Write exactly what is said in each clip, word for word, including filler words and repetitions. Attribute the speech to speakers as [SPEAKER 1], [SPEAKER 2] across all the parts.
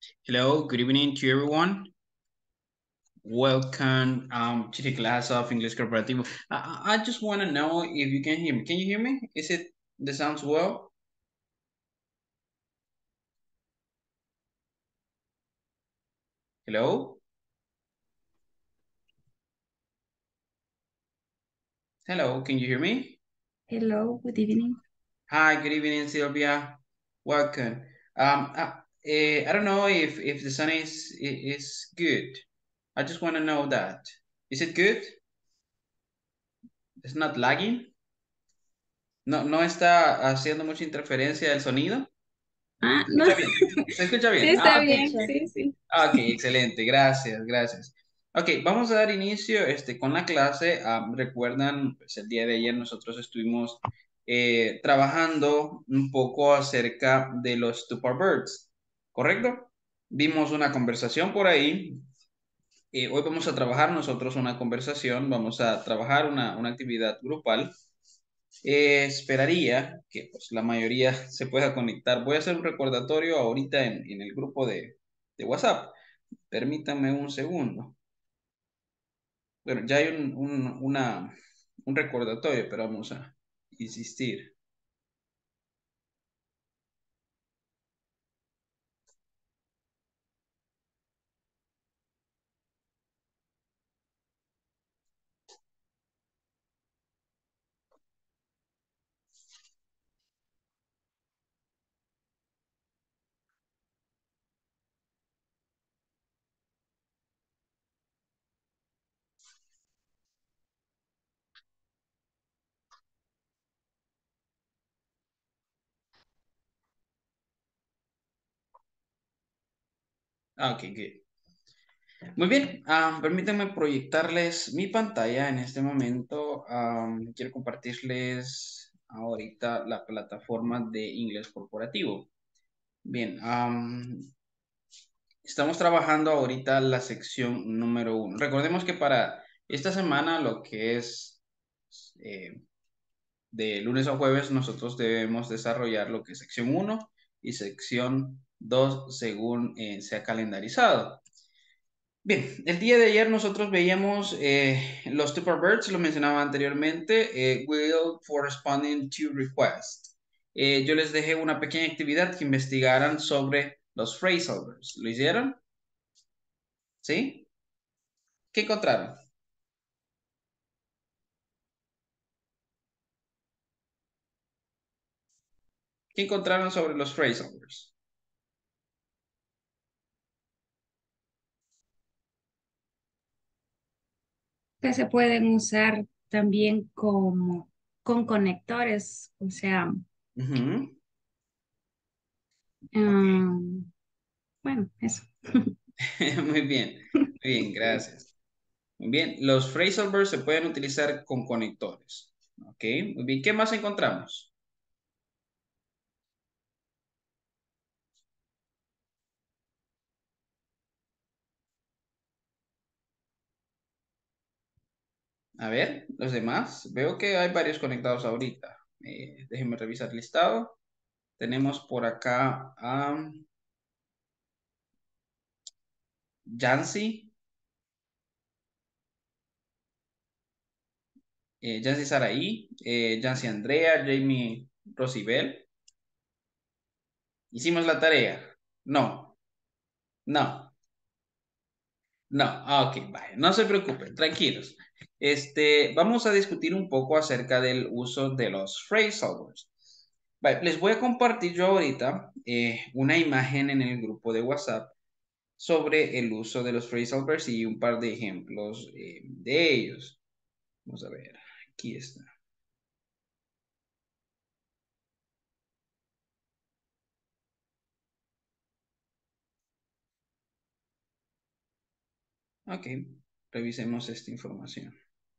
[SPEAKER 1] Hello, good evening to everyone. Welcome um, to the class of English Corporativo. I, I I just want to know if you can hear me. Can you hear me? Is it the sounds well? Hello? Hello, can you hear me?
[SPEAKER 2] Hello, good evening.
[SPEAKER 1] Hi, good evening, Sylvia. Welcome. Um, uh, eh, I don't know if, if the sound is, is good. I just want to know that. Is it good? It's not lagging? No, no está haciendo mucha interferencia del sonido.
[SPEAKER 2] Ah,
[SPEAKER 1] ¿Se
[SPEAKER 2] no,
[SPEAKER 1] escucha bien? ¿Se escucha
[SPEAKER 2] sí
[SPEAKER 1] bien?
[SPEAKER 2] está
[SPEAKER 1] Ah, ok.
[SPEAKER 2] bien, sí, sí.
[SPEAKER 1] Ah, ok, excelente, gracias, gracias. Ok, vamos a dar inicio este, con la clase. Ah, recuerdan, pues, el día de ayer nosotros estuvimos eh, trabajando un poco acerca de los Stupor Birds, ¿correcto? Vimos una conversación por ahí. Eh, hoy vamos a trabajar nosotros una conversación, vamos a trabajar una, una actividad grupal. Eh, esperaría que pues, la mayoría se pueda conectar. Voy a hacer un recordatorio ahorita en, en el grupo de, de WhatsApp. Permítanme un segundo. Bueno, ya hay un, un, una, un recordatorio, pero vamos a insistir. Ah, ok, good. Muy bien, ah, permítanme proyectarles mi pantalla en este momento. Am, quiero compartirles ahorita la plataforma de inglés corporativo. Bien, am, estamos trabajando ahorita la sección número uno. Recordemos que para esta semana, lo que es eh, de lunes a jueves, nosotros debemos desarrollar lo que es sección uno y sección dos según eh, sea calendarizado. Bien, el día de ayer nosotros veíamos eh, los Super Birds, lo mencionaba anteriormente, eh, will for responding to request. Eh, yo les dejé una pequeña actividad que investigaran sobre los phrasal verbs. ¿Lo hicieron? ¿Sí? ¿Qué encontraron? ¿Qué encontraron sobre los phrasal verbs?
[SPEAKER 2] Que se pueden usar también como con conectores, o sea,
[SPEAKER 1] Ujú. Ok.
[SPEAKER 2] um, bueno, eso.
[SPEAKER 1] Muy bien, muy bien, gracias. Muy bien, los phrasal verbs se pueden utilizar con conectores. Ok, muy bien. ¿Qué más encontramos? A ver, los demás. Veo que hay varios conectados ahorita. Eh, déjenme revisar el listado. Tenemos por acá a Jancy, eh, Jancy Saraí, eh, Jancy Andrea, Jamie Rosibel. ¿Hicimos la tarea? No, no. No, ah, ok, vaya, no se preocupen, tranquilos. Este, vamos a discutir un poco acerca del uso de los phrasal verbs. Vale, les voy a compartir yo ahorita eh, una imagen en el grupo de WhatsApp sobre el uso de los phrasal verbs y un par de ejemplos eh, de ellos. Vamos a ver, aquí está. Ok, revisemos esta información.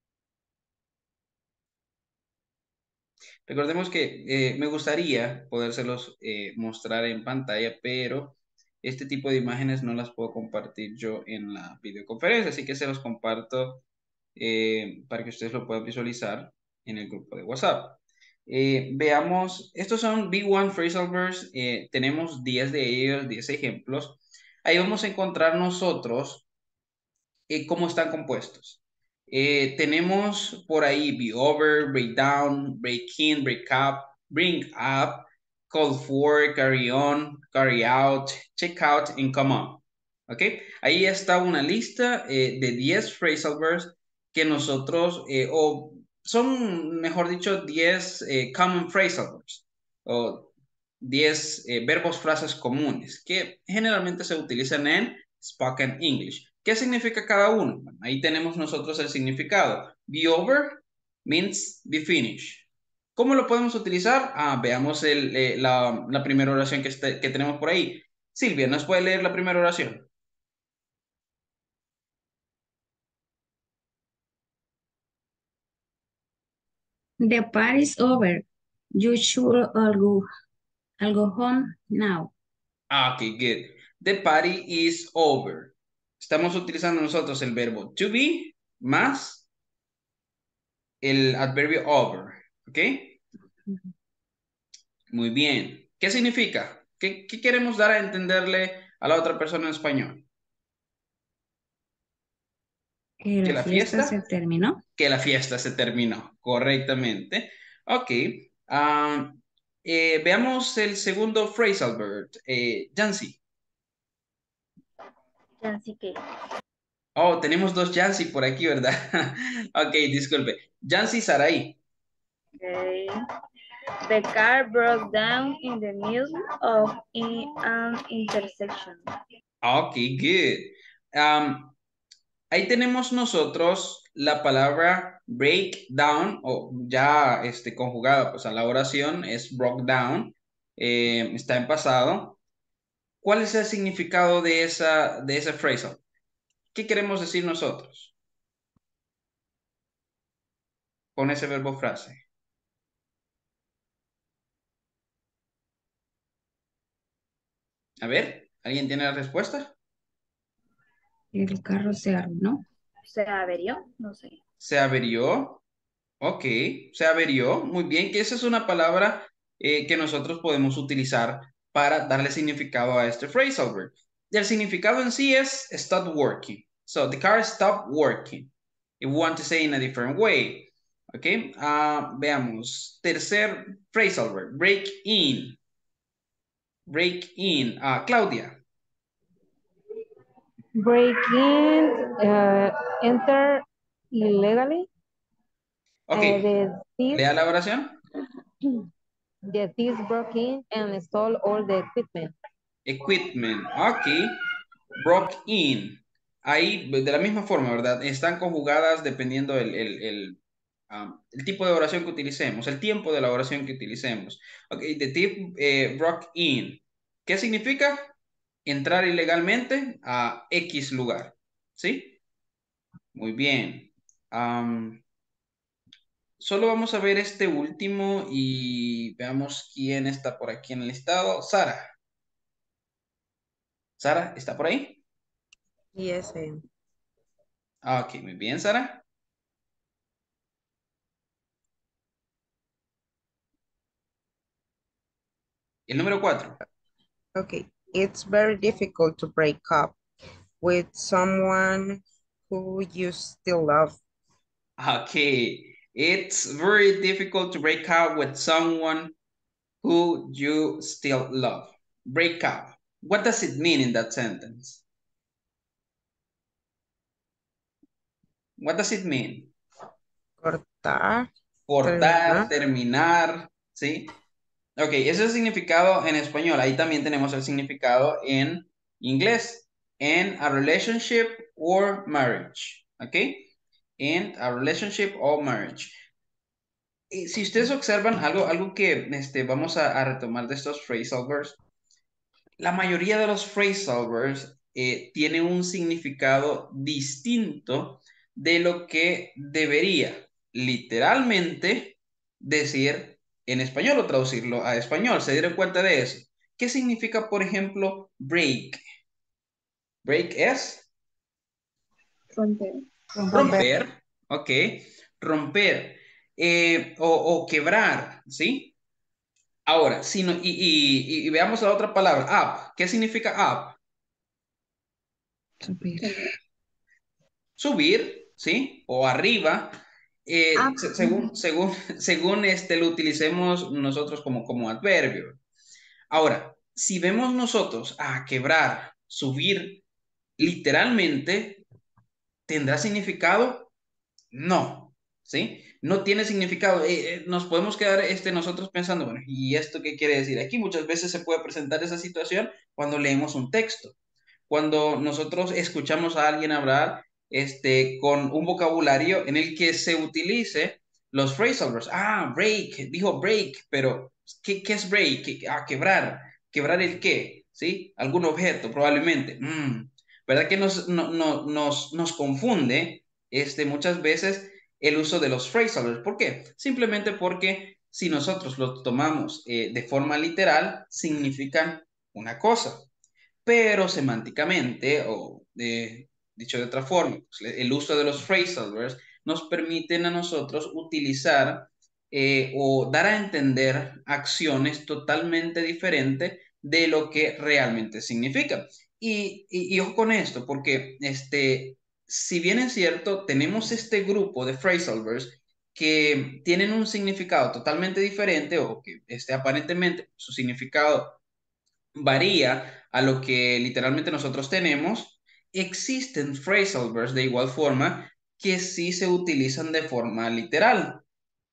[SPEAKER 1] Recordemos que eh, me gustaría podérselos eh, mostrar en pantalla, pero este tipo de imágenes no las puedo compartir yo en la videoconferencia, así que se los comparto eh, para que ustedes lo puedan visualizar en el grupo de WhatsApp. Eh, veamos, estos son B uno Phrasal Verbs, eh, tenemos diez de ellos, diez ejemplos. ahí vamos a encontrar nosotros eh, cómo están compuestos. Eh, tenemos por ahí be over, break down, break in, break up, bring up, call for, carry on, carry out, check out, and come on. ¿Ok? Ahí está una lista eh, de diez phrasal verbs que nosotros, eh, o son, mejor dicho, diez eh, common phrasal verbs, o diez eh, verbos, frases comunes, que generalmente se utilizan en spoken English. ¿Qué significa cada uno? Bueno, ahí tenemos nosotros el significado. Be over means be finished. ¿Cómo lo podemos utilizar? Ah, veamos el, eh, la, la, primera oración que, este, que tenemos por ahí. Silvia, ¿nos puede leer la primera oración?
[SPEAKER 2] The party's over. You should all go, all go home now.
[SPEAKER 1] Ah, ok, good. The party is over. Estamos utilizando nosotros el verbo to be más el adverbio over. ¿Ok? Muy bien. ¿Qué significa? ¿Qué, qué queremos dar a entenderle a la otra persona en español?
[SPEAKER 2] Que
[SPEAKER 1] ¿Que
[SPEAKER 2] la
[SPEAKER 1] la
[SPEAKER 2] fiesta se
[SPEAKER 1] fiesta?
[SPEAKER 2] terminó.
[SPEAKER 1] Que la fiesta se terminó, correctamente. Ok. ah, eh, veamos el segundo phrasal verb. Eh, Yancy.
[SPEAKER 3] Así que,
[SPEAKER 1] Oh, tenemos dos Yancy por aquí, ¿verdad? Ok, disculpe. Yancy Sarai.
[SPEAKER 3] okay. The car broke down in the middle of in an intersection.
[SPEAKER 1] Ok, good. Um, ahí tenemos nosotros la palabra break down, o ya este, conjugada pues, a la oración, es broke down, eh, está en pasado. ¿Cuál es el significado de esa, de ese phrasal? ¿Qué queremos decir nosotros con ese verbo frase? A ver, ¿alguien tiene la respuesta?
[SPEAKER 2] El carro se arruinó.
[SPEAKER 3] ¿Se averió? No sé.
[SPEAKER 1] Se averió. Ok, se averió. Muy bien, que esa es una palabra eh, que nosotros podemos utilizar para darle significado a este phrasal verb. Y el significado en sí es stop working. So, the car stopped working. If we want to say in a different way. Ok, ah, veamos. Tercer phrasal verb, break in. Break in. Ah, Claudia.
[SPEAKER 4] Break in, uh, enter illegally.
[SPEAKER 1] Ok,
[SPEAKER 4] Uh, the thief,
[SPEAKER 1] lea la oración.
[SPEAKER 4] the thief broke in and stole all the equipment.
[SPEAKER 1] Equipment. Ok. Broke in. Ahí, de la misma forma, ¿verdad? Están conjugadas dependiendo el, el, el, um, el tipo de oración que utilicemos, el tiempo de la oración que utilicemos. Ok, the thief eh, broke in. ¿Qué significa? Entrar ilegalmente a X lugar. ¿Sí? Muy bien. Um, solo vamos a ver este último y veamos quién está por aquí en el listado. Sara. Sara, ¿está por ahí?
[SPEAKER 5] Yes, I am.
[SPEAKER 1] Ah, ok, muy bien, Sara. El número cuatro.
[SPEAKER 5] Okay. It's very difficult to break up with someone who you still love.
[SPEAKER 1] Okay, it's very difficult to break up with someone who you still love. Break up. What does it mean in that sentence? What does it mean?
[SPEAKER 5] Cortar,
[SPEAKER 1] Cortar,
[SPEAKER 5] terminar.
[SPEAKER 1] terminar, ¿sí? Ok, ese es el significado en español. Ahí también tenemos el significado en inglés. In a relationship or marriage. Ok? In a relationship or marriage. Y si ustedes observan algo, algo que este, vamos a, a retomar de estos phrasal verbs, la mayoría de los phrasal verbs eh, tienen un significado distinto de lo que debería literalmente decir en español o traducirlo a español. ¿Se dieron cuenta de eso? ¿Qué significa, por ejemplo, break? Break es
[SPEAKER 3] Romper.
[SPEAKER 4] Romper.
[SPEAKER 1] romper, ¿ok? Romper eh, o, o quebrar, ¿sí? Ahora, si no, y, y- y veamos la otra palabra, up. ¿Qué significa up?
[SPEAKER 2] Subir.
[SPEAKER 1] Subir, ¿sí? O arriba, eh,
[SPEAKER 3] Up.
[SPEAKER 1] se- según, según, según este, lo utilicemos nosotros como, como adverbio. Ahora, si vemos nosotros a quebrar, subir, literalmente, ¿tendrá significado? No, ¿sí? No tiene significado. Eh, eh, nos podemos quedar este, nosotros pensando, bueno, ¿y esto qué quiere decir? Aquí muchas veces se puede presentar esa situación cuando leemos un texto. Cuando nosotros escuchamos a alguien hablar este, con un vocabulario en el que se utilice los phrasal verbs. Ah, break, dijo break, pero ¿qué, qué es break? ¿Qué- ah, quebrar. ¿Quebrar el qué? ¿Sí? Algún objeto, probablemente. Mm, ¿verdad que nos, no- no- nos, nos confunde este, muchas veces el uso de los phrasal verbs? ¿Por qué? Simplemente porque si nosotros lo tomamos eh, de forma literal, significan una cosa, pero semánticamente, o de, dicho de otra forma, pues, el uso de los phrasal verbs nos permiten a nosotros utilizar eh, o dar a entender acciones totalmente diferentes de lo que realmente significa. Y, y, y ojo con esto, porque este, si bien es cierto, tenemos este grupo de phrasal verbs que tienen un significado totalmente diferente o que este, aparentemente su significado varía a lo que literalmente nosotros tenemos, existen phrasal verbs de igual forma que sí se utilizan de forma literal.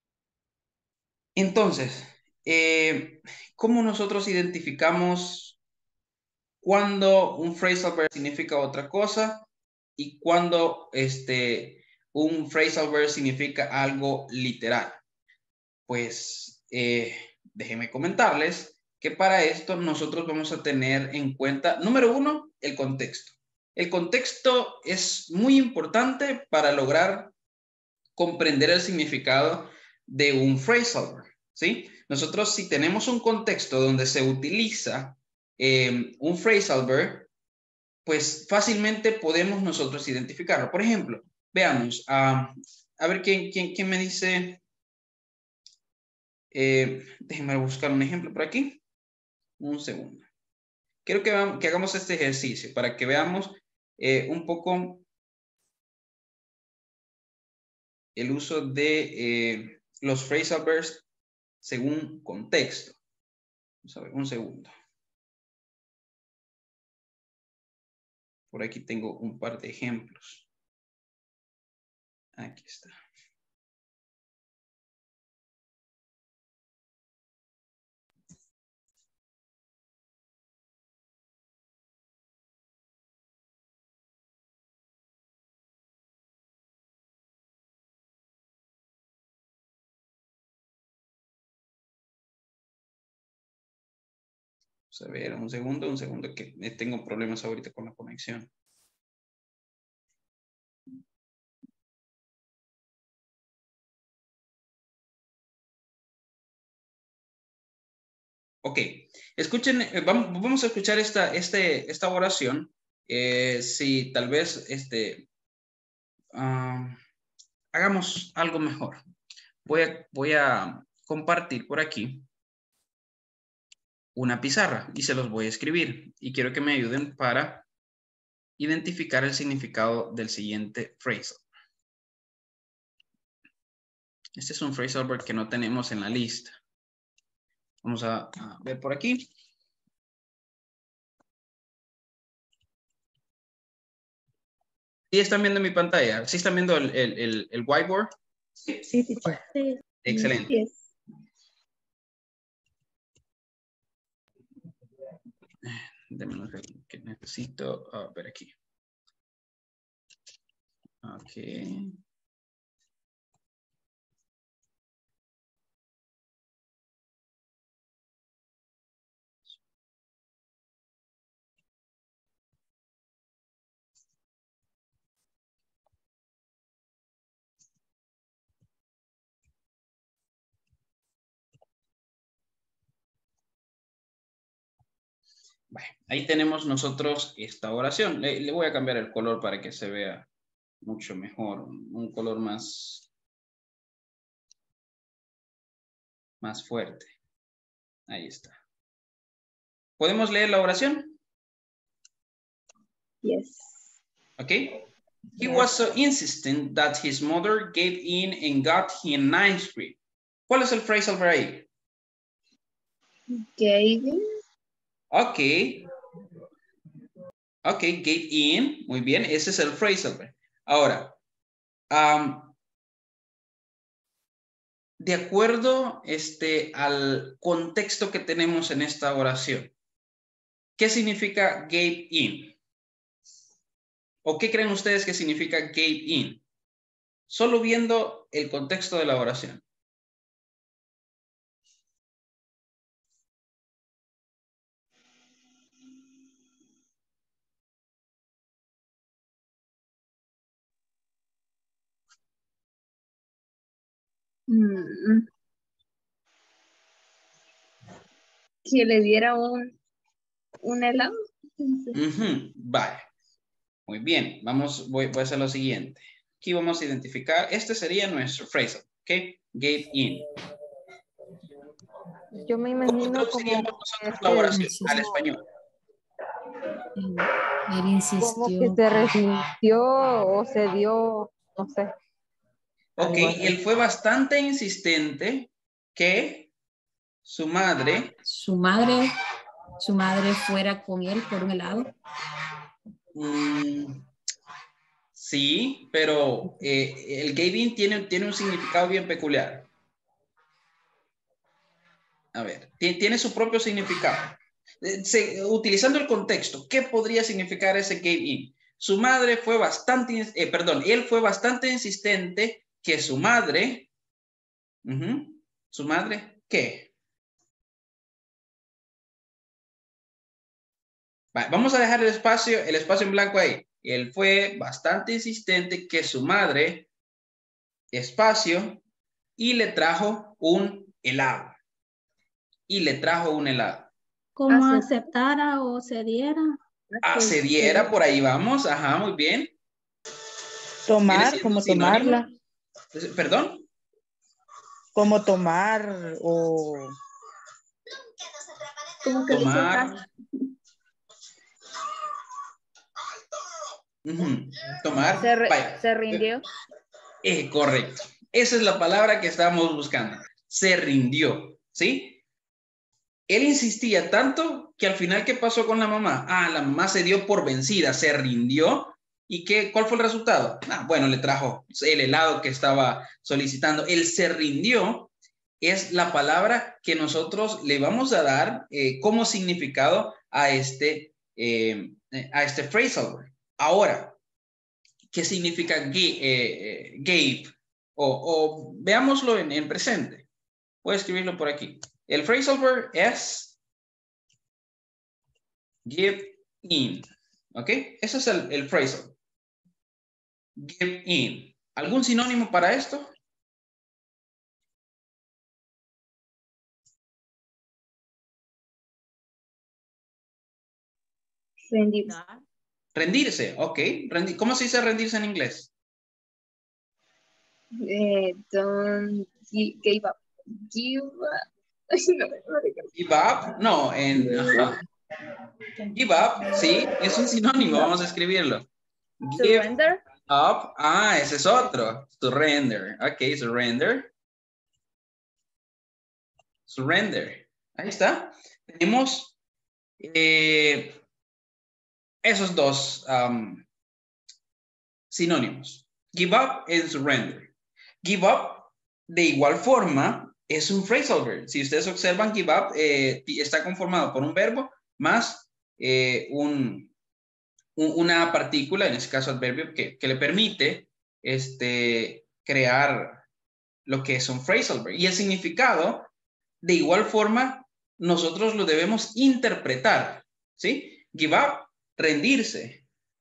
[SPEAKER 1] Entonces, eh, ¿cómo nosotros identificamos cuando un phrasal verb significa otra cosa y cuando este, un phrasal verb significa algo literal? Pues eh, déjenme comentarles que para esto nosotros vamos a tener en cuenta, número uno, el contexto. El contexto es muy importante para lograr comprender el significado de un phrasal verb, ¿sí? Nosotros si tenemos un contexto donde se utiliza eh, un phrasal verb, pues fácilmente podemos nosotros identificarlo. Por ejemplo, veamos, uh, a ver quién, quién, quién me dice... Eh, déjenme buscar un ejemplo por aquí. Un segundo. Quiero que, que hagamos este ejercicio para que veamos eh, un poco el uso de eh, los phrasal verbs según contexto. Vamos a ver, un segundo. Por aquí tengo un par de ejemplos. Aquí está. Vamos a ver, un segundo, un segundo, que tengo problemas ahorita con la conexión. Ok, escuchen, eh, vamos, vamos a escuchar esta, este, esta oración. Eh, si tal vez este, uh, hagamos algo mejor. Voy a, voy a compartir por aquí una pizarra y se los voy a escribir. Y quiero que me ayuden para identificar el significado del siguiente phrasal. Este es un phrasal verb que no tenemos en la lista. Vamos a, a ver por aquí. ¿Sí están viendo mi pantalla? ¿Sí están viendo el, el, el, el whiteboard?
[SPEAKER 2] Sí, teacher.
[SPEAKER 3] Sí.
[SPEAKER 1] Excelente.
[SPEAKER 3] Yes.
[SPEAKER 1] Deme un segundo que necesito uh, ver aquí. Ok. Bueno, ahí tenemos nosotros esta oración. Le, le voy a cambiar el color para que se vea mucho mejor. Un color más, más fuerte. Ahí está. ¿Podemos leer la oración?
[SPEAKER 3] Yes.
[SPEAKER 1] Okay? He
[SPEAKER 3] Yes.
[SPEAKER 1] was so insistent that his mother gave in and got him an ice cream. ¿Cuál es el phrasal verb ahí?
[SPEAKER 3] Gave.
[SPEAKER 1] Ok. Ok, gave in. Muy bien, ese es el phrasal verb. Ahora, um, de acuerdo este, al contexto que tenemos en esta oración, ¿qué significa gave in? ¿O qué creen ustedes que significa gave in? Solo viendo el contexto de la oración.
[SPEAKER 3] Mm. Que le diera un, un helado.
[SPEAKER 1] Uh-huh. Vale. Muy bien. Vamos, voy, voy a hacer lo siguiente. Aquí vamos a identificar. Este sería nuestro phrasal. ¿Ok? Gave in.
[SPEAKER 4] Yo me
[SPEAKER 1] ¿Cómo
[SPEAKER 4] imagino como
[SPEAKER 1] traduciríamos nosotros
[SPEAKER 4] este,
[SPEAKER 1] la oración
[SPEAKER 2] Sí.
[SPEAKER 1] al español?
[SPEAKER 2] Él
[SPEAKER 4] como que
[SPEAKER 2] insistió.
[SPEAKER 4] se resintió o se dio, no sé.
[SPEAKER 1] Ok,
[SPEAKER 4] algo así.
[SPEAKER 1] él fue bastante insistente que su madre,
[SPEAKER 2] Su madre, su madre fuera con él por un helado.
[SPEAKER 1] mm, sí, pero eh, el gave in tiene, tiene un significado bien peculiar. A ver, ti- tiene su propio significado. Eh, se- utilizando el contexto, ¿qué podría significar ese gave in? Su madre fue bastante, ins- eh, perdón, él fue bastante insistente que su madre, ujú, su madre, ¿qué? Va, vamos a dejar el espacio, el espacio en blanco ahí. Él fue bastante insistente que su madre, espacio, y le trajo un helado. Y le trajo un helado.
[SPEAKER 6] Como
[SPEAKER 3] Acep-
[SPEAKER 6] aceptara o cediera.
[SPEAKER 1] Accediera, por ahí vamos. Ajá, muy bien. ¿Viene
[SPEAKER 7] Tomar,
[SPEAKER 1] siendo
[SPEAKER 7] como
[SPEAKER 1] un sinónimo?
[SPEAKER 7] tomarla,
[SPEAKER 1] ¿Perdón?
[SPEAKER 7] como tomar o
[SPEAKER 3] Como que le hizo
[SPEAKER 1] Tomar.
[SPEAKER 3] caso.
[SPEAKER 1] Ujú. Tomar.
[SPEAKER 3] Se, re-
[SPEAKER 1] Vaya.
[SPEAKER 3] se rindió.
[SPEAKER 1] Eh, correcto. Esa es la palabra que estábamos buscando. Se rindió, ¿sí? Él insistía tanto que al final, ¿qué pasó con la mamá? Ah, la mamá se dio por vencida, se rindió. ¿Y qué, cuál fue el resultado? Ah, bueno, le trajo el helado que estaba solicitando. Él se rindió es la palabra que nosotros le vamos a dar eh, como significado a este, eh, a este phrasal verb. Ahora, ¿qué significa gi- eh, eh, gave? O, o veámoslo en, en presente. Voy a escribirlo por aquí. El phrasal verb es give in. ¿Ok? Ese es el, el phrasal. Give in. ¿Algún sinónimo para esto?
[SPEAKER 3] Rendirse.
[SPEAKER 1] Rendirse. Ok. Rendi- ¿Cómo se dice rendirse en inglés?
[SPEAKER 3] Eh, don't gi- give up. Give up. Ay, no, no digo.
[SPEAKER 1] Give up. No, en... Ajá. Give up, sí, es un sinónimo. Vamos a escribirlo. Give
[SPEAKER 3] Surrender.
[SPEAKER 1] up. Ah, ese es otro. Surrender. Ok, surrender. Surrender. Ahí está. Tenemos eh, esos dos um, sinónimos. Give up and surrender. Give up, de igual forma, es un phrasal verb. Si ustedes observan, give up eh, está conformado por un verbo más eh, un, un, una partícula, en este caso adverbio, que, que le permite este, crear lo que es un phrasal verb. Y el significado, de igual forma, nosotros lo debemos interpretar, ¿sí? Give up, rendirse.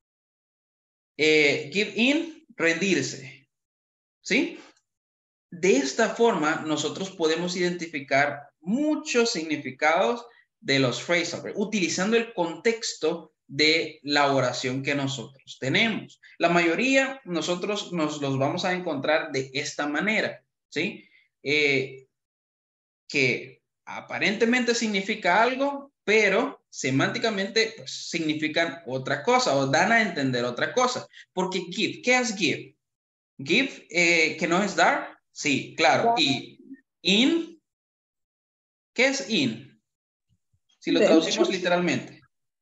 [SPEAKER 1] Eh, give in, rendirse, ¿sí? De esta forma, nosotros podemos identificar muchos significados de los phrasal verbs, utilizando el contexto de la oración que nosotros tenemos. La mayoría, nosotros nos los vamos a encontrar de esta manera, ¿sí? Eh, que aparentemente significa algo, pero semánticamente pues, significan otra cosa o dan a entender otra cosa. Porque give, ¿qué es give? Give, eh, que no es dar, sí, claro. Y in, ¿qué es in? Si lo
[SPEAKER 3] Dentro.
[SPEAKER 1] traducimos literalmente.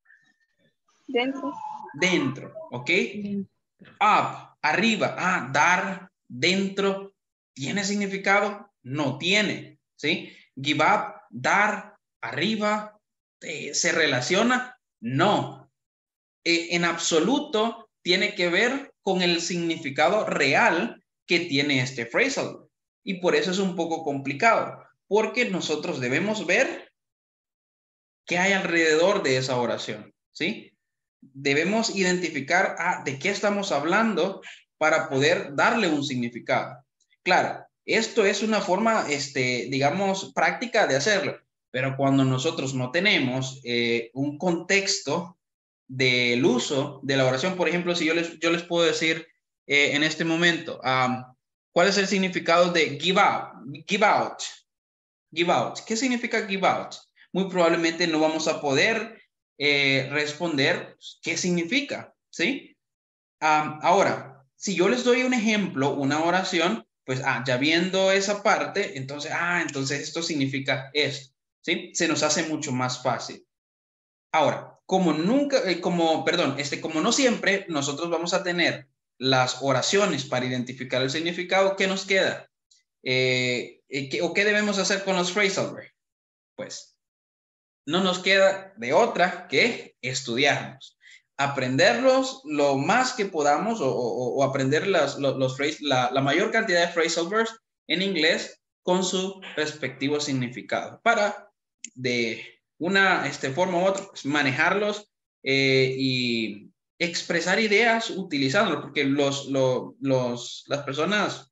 [SPEAKER 3] Dentro.
[SPEAKER 1] Dentro, ¿ok?
[SPEAKER 2] Bien.
[SPEAKER 1] Up, arriba, ah, dar, dentro, ¿tiene significado? No tiene, ¿sí? Give up, dar, arriba, eh, ¿se relaciona? No. Eh, en absoluto tiene que ver con el significado real que tiene este phrasal verb. Y por eso es un poco complicado, porque nosotros debemos ver qué hay alrededor de esa oración, ¿sí? Debemos identificar ah, de qué estamos hablando para poder darle un significado. Claro, esto es una forma, este, digamos, práctica de hacerlo, pero cuando nosotros no tenemos eh, un contexto del uso de la oración, por ejemplo, si yo les, yo les puedo decir eh, en este momento, um, ¿cuál es el significado de give out? Give out. Give out. ¿Qué significa give out? Muy probablemente no vamos a poder eh, responder qué significa, ¿sí? Um, ahora, si yo les doy un ejemplo, una oración, pues ah, ya viendo esa parte, entonces, ah, entonces esto significa esto, ¿sí? Se nos hace mucho más fácil. Ahora, como nunca, eh, como, perdón, este, como no siempre nosotros vamos a tener las oraciones para identificar el significado, ¿qué nos queda? Eh, eh, ¿qué, ¿O qué debemos hacer con los phrasal verbs? Pues no nos queda de otra que estudiarlos, aprenderlos lo más que podamos o, o, o aprender las, los, los phrase, la, la mayor cantidad de phrasal verbs en inglés con su respectivo significado para de una este, forma u otra pues, manejarlos eh, y expresar ideas utilizándolos, porque los, los, los, las personas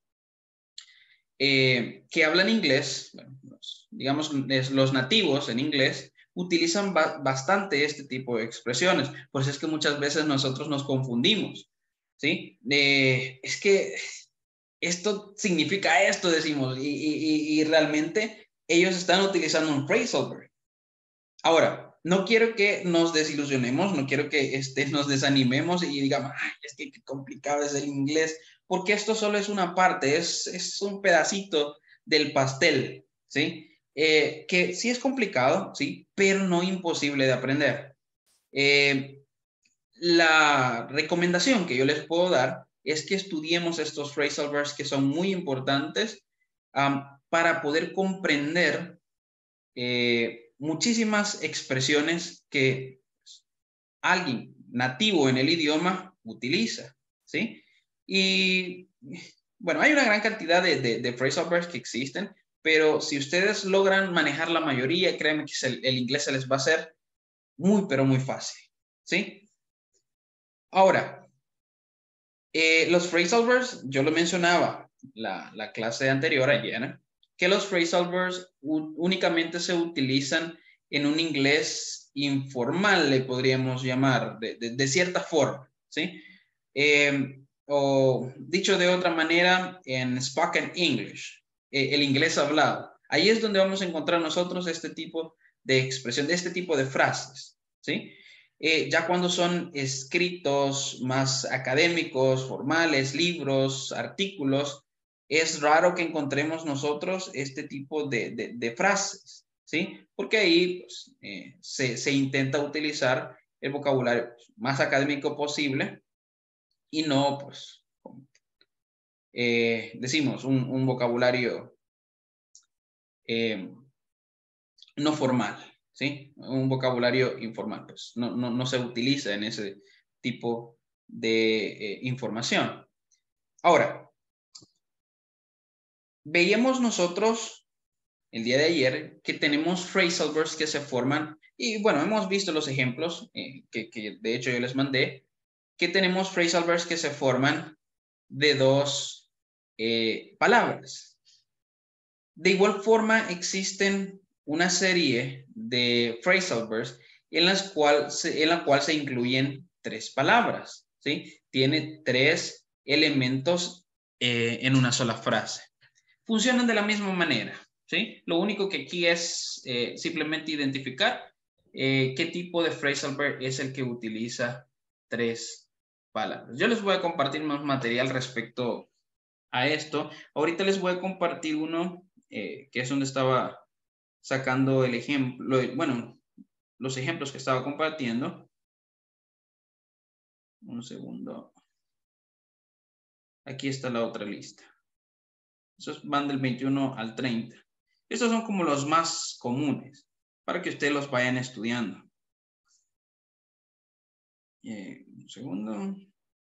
[SPEAKER 1] eh, que hablan inglés, bueno, los, digamos los nativos en inglés, utilizan ba bastante este tipo de expresiones. Por eso es que muchas veces nosotros nos confundimos, ¿sí? Eh, es que esto significa esto, decimos, y, y, y realmente ellos están utilizando un phrasal verb. Ahora, no quiero que nos desilusionemos, no quiero que este, nos desanimemos y digamos, ay, es que qué complicado es el inglés, porque esto solo es una parte, es, es un pedacito del pastel, ¿sí? Eh, que sí es complicado, sí, pero no imposible de aprender. Eh, la recomendación que yo les puedo dar es que estudiemos estos phrasal verbs que son muy importantes um, para poder comprender eh, muchísimas expresiones que alguien nativo en el idioma utiliza, ¿sí? Y bueno, hay una gran cantidad de, de, de phrasal verbs que existen, pero si ustedes logran manejar la mayoría, créanme que el, el inglés se les va a hacer muy, pero muy fácil, ¿sí? Ahora, eh, los phrasal verbs, yo lo mencionaba la, la clase anterior ayer, que los phrasal verbs únicamente se utilizan en un inglés informal, le podríamos llamar, de, de, de cierta forma, ¿sí? Eh, o dicho de otra manera, en spoken English, eh, el inglés hablado. Ahí es donde vamos a encontrar nosotros este tipo de expresión, de este tipo de frases, ¿sí? Eh, ya cuando son escritos más académicos, formales, libros, artículos, es raro que encontremos nosotros este tipo de, de, de frases, ¿sí? Porque ahí pues, eh, se, se intenta utilizar el vocabulario más académico posible y no, pues, eh, decimos, un, un vocabulario eh, no formal, ¿sí? Un vocabulario informal, pues no, no, no se utiliza en ese tipo de eh, información. Ahora, veíamos nosotros el día de ayer que tenemos phrasal verbs que se forman, y bueno, hemos visto los ejemplos eh, que, que de hecho yo les mandé, que tenemos phrasal verbs que se forman de dos eh, palabras. De igual forma existen una serie de phrasal verbs en las cual se, en la cual se incluyen tres palabras, ¿sí? Tiene tres elementos eh, en una sola frase. Funcionan de la misma manera, ¿sí? Lo único que aquí es eh, simplemente identificar eh, qué tipo de phrasal verb es el que utiliza tres palabras. Yo les voy a compartir más material respecto a esto. Ahorita les voy a compartir uno eh, que es donde estaba sacando el ejemplo, bueno, los ejemplos que estaba compartiendo. Un segundo. Aquí está la otra lista. Esos van del veintiuno al treinta. Estos son como los más comunes para que ustedes los vayan estudiando. Eh, un segundo.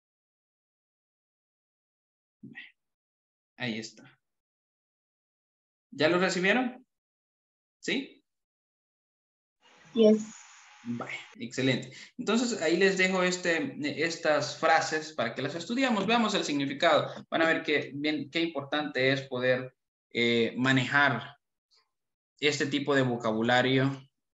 [SPEAKER 1] Ahí está. ¿Ya lo recibieron? ¿Sí?
[SPEAKER 3] Yes.
[SPEAKER 1] Vale, excelente. Entonces ahí les dejo este, estas frases para que las estudiamos, veamos el significado. Van a ver qué, bien, qué importante es poder eh, manejar este tipo de vocabulario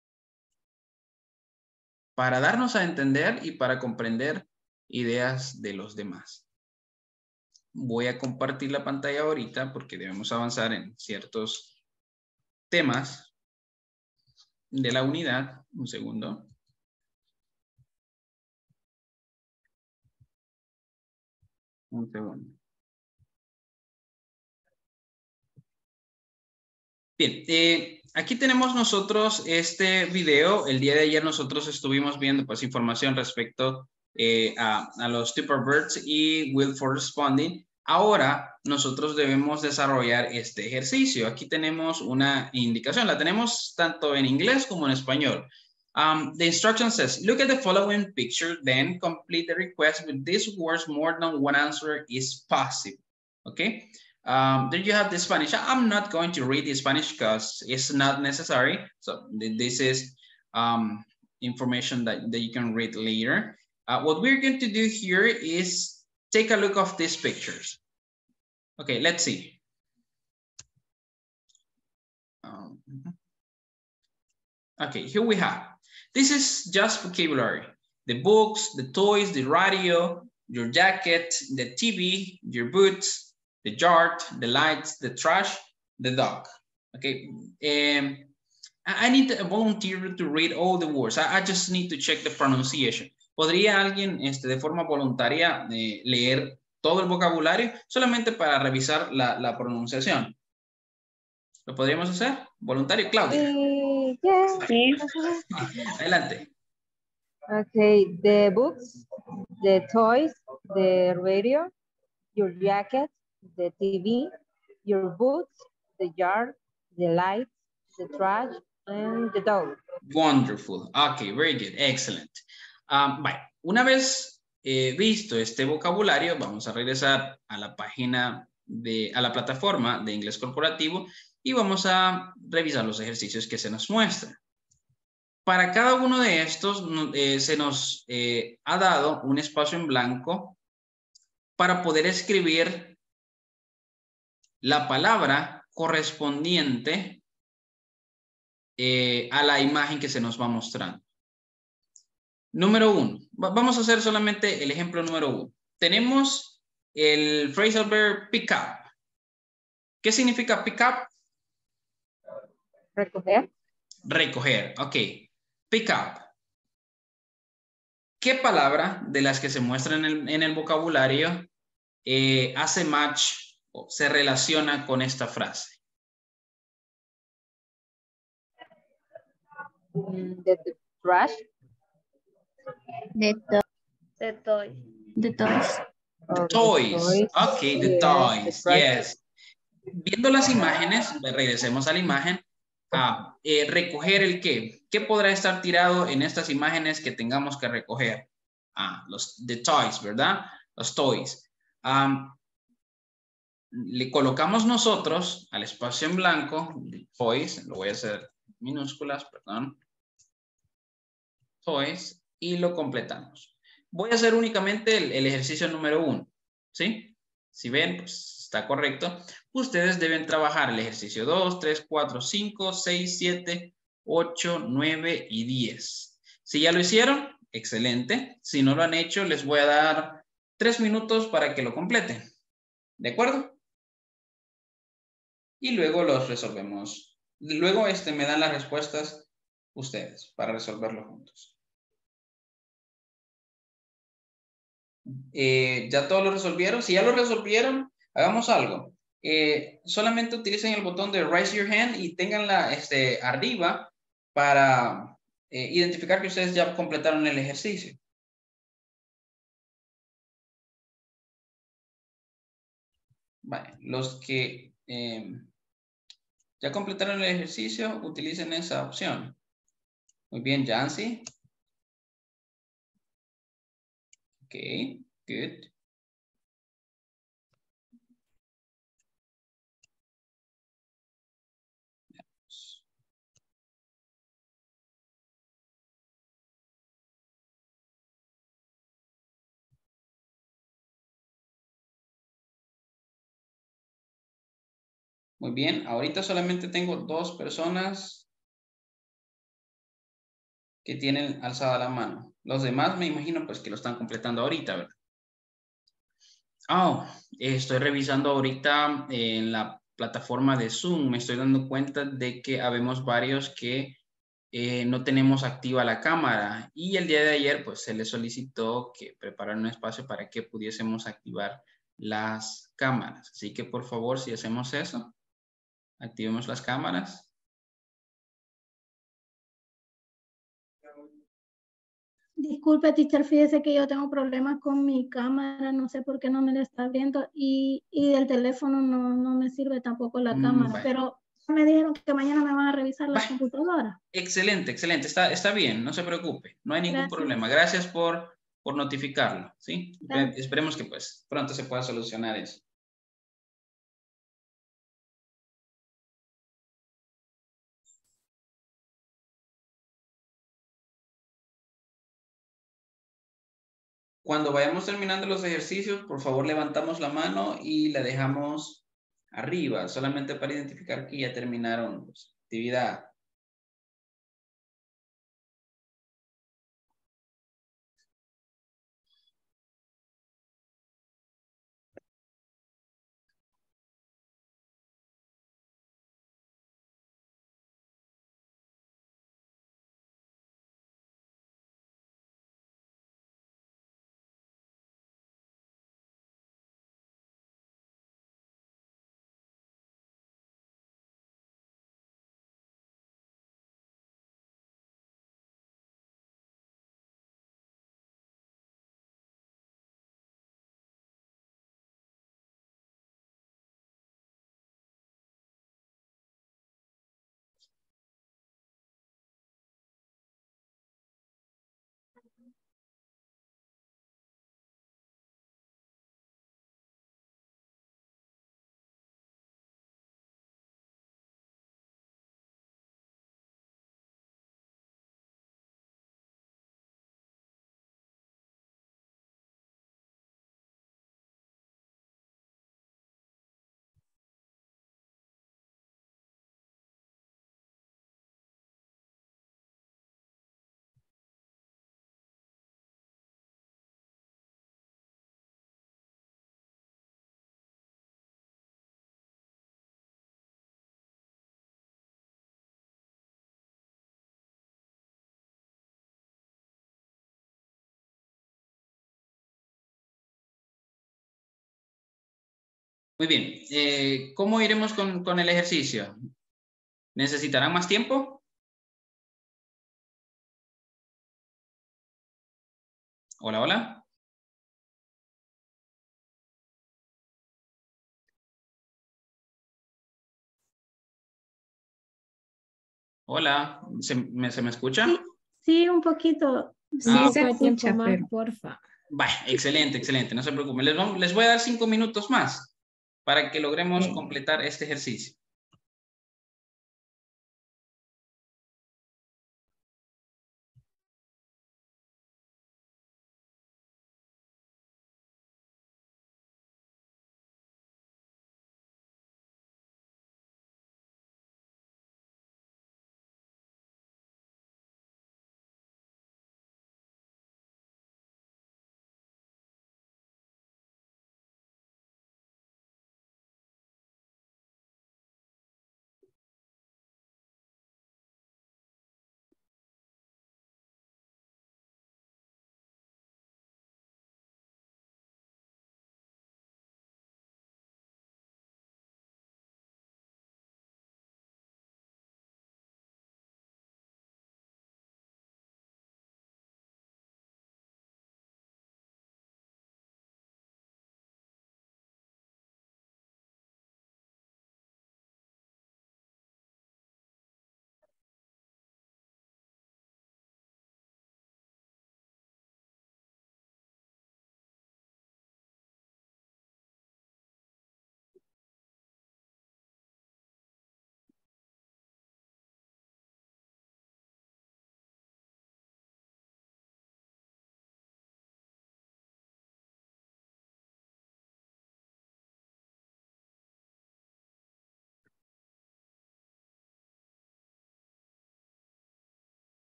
[SPEAKER 1] para darnos a entender y para comprender ideas de los demás. Voy a compartir la pantalla ahorita porque debemos avanzar en ciertos temas de la unidad. Un segundo. Un segundo. Bien, eh, aquí tenemos nosotros este video. El día de ayer nosotros estuvimos viendo pues información respecto eh, a, a los super verbs y will for responding. Ahora nosotros debemos desarrollar este ejercicio. Aquí tenemos una indicación. La tenemos tanto en inglés como en español. Um, the instruction says, look at the following picture, then complete the request with these words. More than one answer is possible. Okay. Um, there you have the Spanish. I'm not going to read the Spanish because it's not necessary. So this is um, information that, that you can read later. Uh, what we're going to do here is take a look of these pictures. Okay, let's see. Um, okay, here we have. This is just vocabulary. The books, the toys, the radio, your jacket, the T V, your boots, the yard, the lights, the trash, the dog. Okay, um, I need a volunteer to read all the words. I, I just need to check the pronunciation. ¿Podría alguien este, de forma voluntaria eh, leer todo el vocabulario solamente para revisar la, la pronunciación? ¿Lo podríamos hacer? ¿Voluntario? Claudia.
[SPEAKER 4] Sí, yeah.
[SPEAKER 3] Sí.
[SPEAKER 1] Adelante.
[SPEAKER 4] Okay, the books, the toys, the radio, your jacket, the T V, your boots, the yard, the lights, the trash, and the dog.
[SPEAKER 1] Wonderful. Okay, very good. Excellent. Um, bye. Una vez eh, visto este vocabulario, vamos a regresar a la página de, a la plataforma de inglés corporativo y vamos a revisar los ejercicios que se nos muestran. Para cada uno de estos eh, se nos eh, ha dado un espacio en blanco para poder escribir la palabra correspondiente eh, a la imagen que se nos va mostrando. Número uno. Vamos a hacer solamente el ejemplo número uno. Tenemos el phrasal verb pick up. ¿Qué significa pick up?
[SPEAKER 4] Recoger.
[SPEAKER 1] Recoger. Ok. Pick up. ¿Qué palabra de las que se muestran en el, en el vocabulario eh, hace match o se relaciona con esta frase?
[SPEAKER 4] Mm, the, the trash.
[SPEAKER 6] The, to
[SPEAKER 3] The toy.
[SPEAKER 6] the toys.
[SPEAKER 1] The toys. Ok, the
[SPEAKER 4] Yes,
[SPEAKER 1] toys.
[SPEAKER 4] the
[SPEAKER 1] Yes. Viendo las imágenes, regresemos a la imagen. Ah, eh, recoger el qué. ¿Qué podrá estar tirado en estas imágenes que tengamos que recoger? Ah, los the toys, ¿verdad? Los toys. Um, le colocamos nosotros al espacio en blanco, toys, lo voy a hacer minúsculas, perdón. Toys, y lo completamos. Voy a hacer únicamente el, el ejercicio número uno, ¿sí? Si ven, pues está correcto. Ustedes deben trabajar el ejercicio dos, tres, cuatro, cinco, seis, siete, ocho, nueve y diez. Si ya lo hicieron, excelente. Si no lo han hecho, les voy a dar tres minutos para que lo completen. ¿De acuerdo? Y luego los resolvemos. Luego este, me dan las respuestas ustedes para resolverlo juntos. Eh, ¿ya todos lo resolvieron? Si ya lo resolvieron, hagamos algo. Eh, solamente utilicen el botón de Raise Your Hand y tenganla este, arriba para eh, identificar que ustedes ya completaron el ejercicio. Vale, los que eh, ya completaron el ejercicio, utilicen esa opción. Muy bien, Jancy. Ok, good. Muy bien, ahorita solamente tengo dos personas que tienen alzada la mano. Los demás me imagino pues que lo están completando ahorita, ¿verdad? Oh, estoy revisando ahorita en la plataforma de Zoom. Me estoy dando cuenta de que habemos varios que eh, no tenemos activa la cámara. Y el día de ayer pues se les solicitó que prepararan un espacio para que pudiésemos activar las cámaras. Así que por favor, si hacemos eso, activemos las cámaras.
[SPEAKER 8] Disculpe, teacher, fíjese que yo tengo problemas con mi cámara, no sé por qué no me la está abriendo y, y del teléfono no, no me sirve tampoco la
[SPEAKER 1] Mm,
[SPEAKER 8] cámara,
[SPEAKER 1] vale.
[SPEAKER 8] pero me dijeron que mañana me van a revisar la
[SPEAKER 1] Vale.
[SPEAKER 8] computadora.
[SPEAKER 1] Excelente, excelente. Está, está bien, no se preocupe. No hay ningún
[SPEAKER 8] Gracias.
[SPEAKER 1] problema. Gracias por, por notificarlo, ¿sí?
[SPEAKER 8] Gracias.
[SPEAKER 1] Esperemos que pues pronto se pueda solucionar eso. Cuando vayamos terminando los ejercicios, por favor levantamos la mano y la dejamos arriba, solamente para identificar que ya terminaron pues, la actividad. Muy bien, eh, ¿cómo iremos con, con el ejercicio? ¿Necesitarán más tiempo? Hola, hola. Hola, ¿se me, ¿se me escucha?
[SPEAKER 8] Sí, sí, un poquito.
[SPEAKER 2] Sí,
[SPEAKER 1] Ah,
[SPEAKER 2] se
[SPEAKER 8] poco de tiempo
[SPEAKER 2] escucha,
[SPEAKER 8] más,
[SPEAKER 2] pero...
[SPEAKER 8] porfa.
[SPEAKER 1] Vale, excelente, excelente, no se preocupen. Les, vamos- les voy a dar cinco minutos más para que logremos
[SPEAKER 2] Ok.
[SPEAKER 1] completar este ejercicio.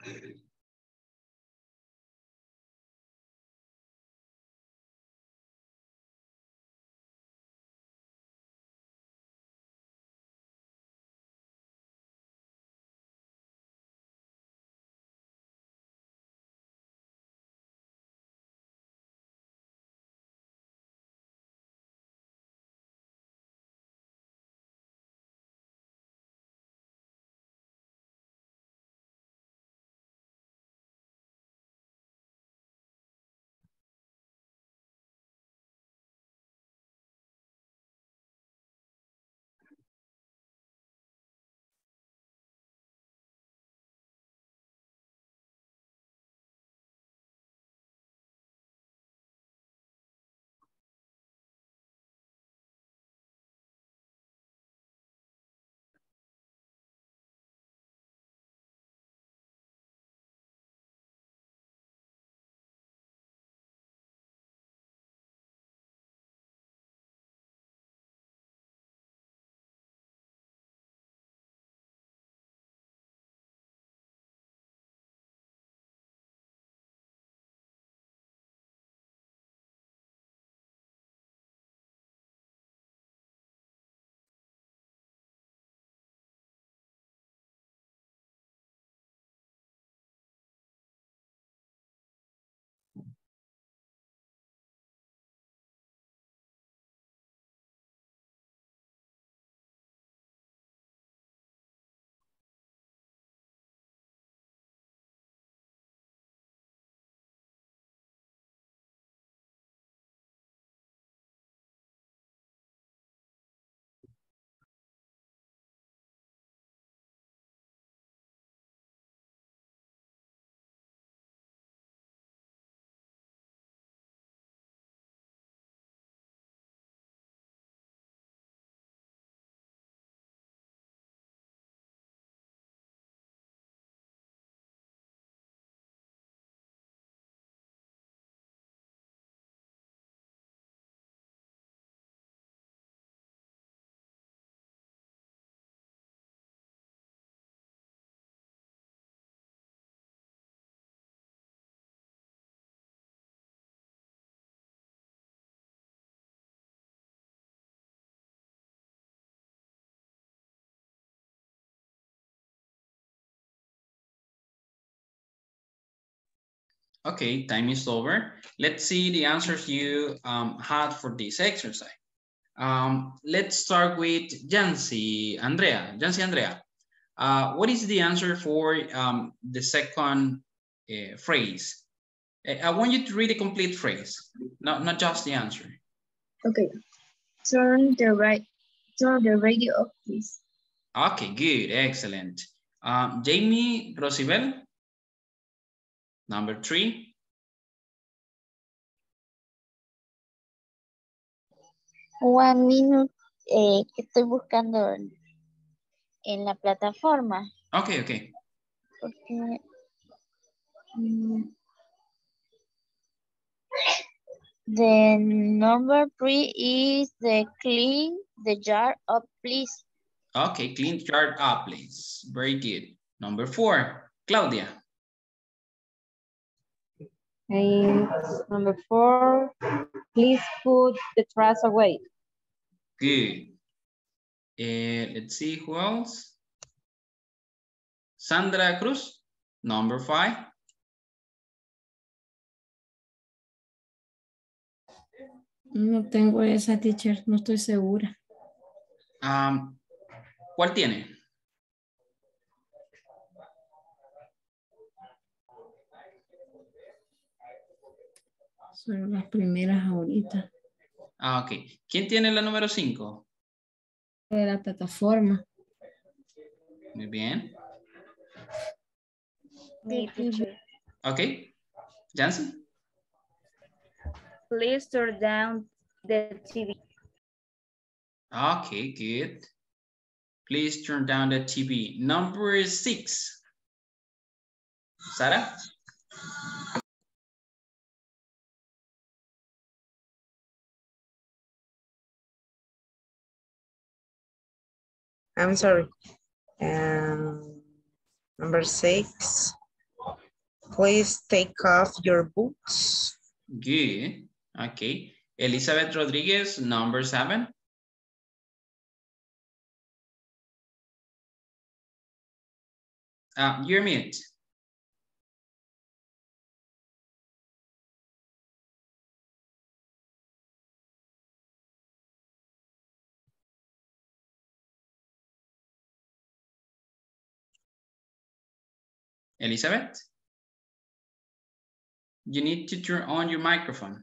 [SPEAKER 1] Okay, time is over. Let's see the answers you um, had for this exercise. Um, let's start with Jancy Andrea. Jancy Andrea, uh, what is the answer for um, the second uh, phrase? I want you to read the complete phrase, not, not just the answer.
[SPEAKER 6] Okay. Turn the right, turn the radio off, please.
[SPEAKER 1] Okay, good, excellent. Um, Jamie Rosibel, number three.
[SPEAKER 6] One minute, eh, que estoy buscando en, en la plataforma.
[SPEAKER 1] Okay, okay.
[SPEAKER 6] Porque, mm, the number three is the clean the jar up, please.
[SPEAKER 1] Okay, clean jar up, please. Very good. Number four, Claudia.
[SPEAKER 4] And number four, please put the trash away.
[SPEAKER 1] Good. Uh, let's see who else. Sandra Cruz, number five.
[SPEAKER 2] No tengo esa, teacher, no estoy segura.
[SPEAKER 1] Um, ¿Cuál tiene?
[SPEAKER 2] Son las primeras ahorita.
[SPEAKER 1] Ah, ok. ¿Quién tiene la número cinco?
[SPEAKER 2] De la plataforma.
[SPEAKER 1] Muy bien.
[SPEAKER 3] Me, teacher.
[SPEAKER 1] Ok. Jansen.
[SPEAKER 3] Please turn down the T V.
[SPEAKER 1] Okay, good. Please turn down the T V. Number six. Sara?
[SPEAKER 5] I'm sorry. Um, number six. Please take off your boots.
[SPEAKER 1] Good. Okay. Elizabeth Rodriguez, number seven. Uh, you're mute. Elizabeth? You need to turn on your microphone.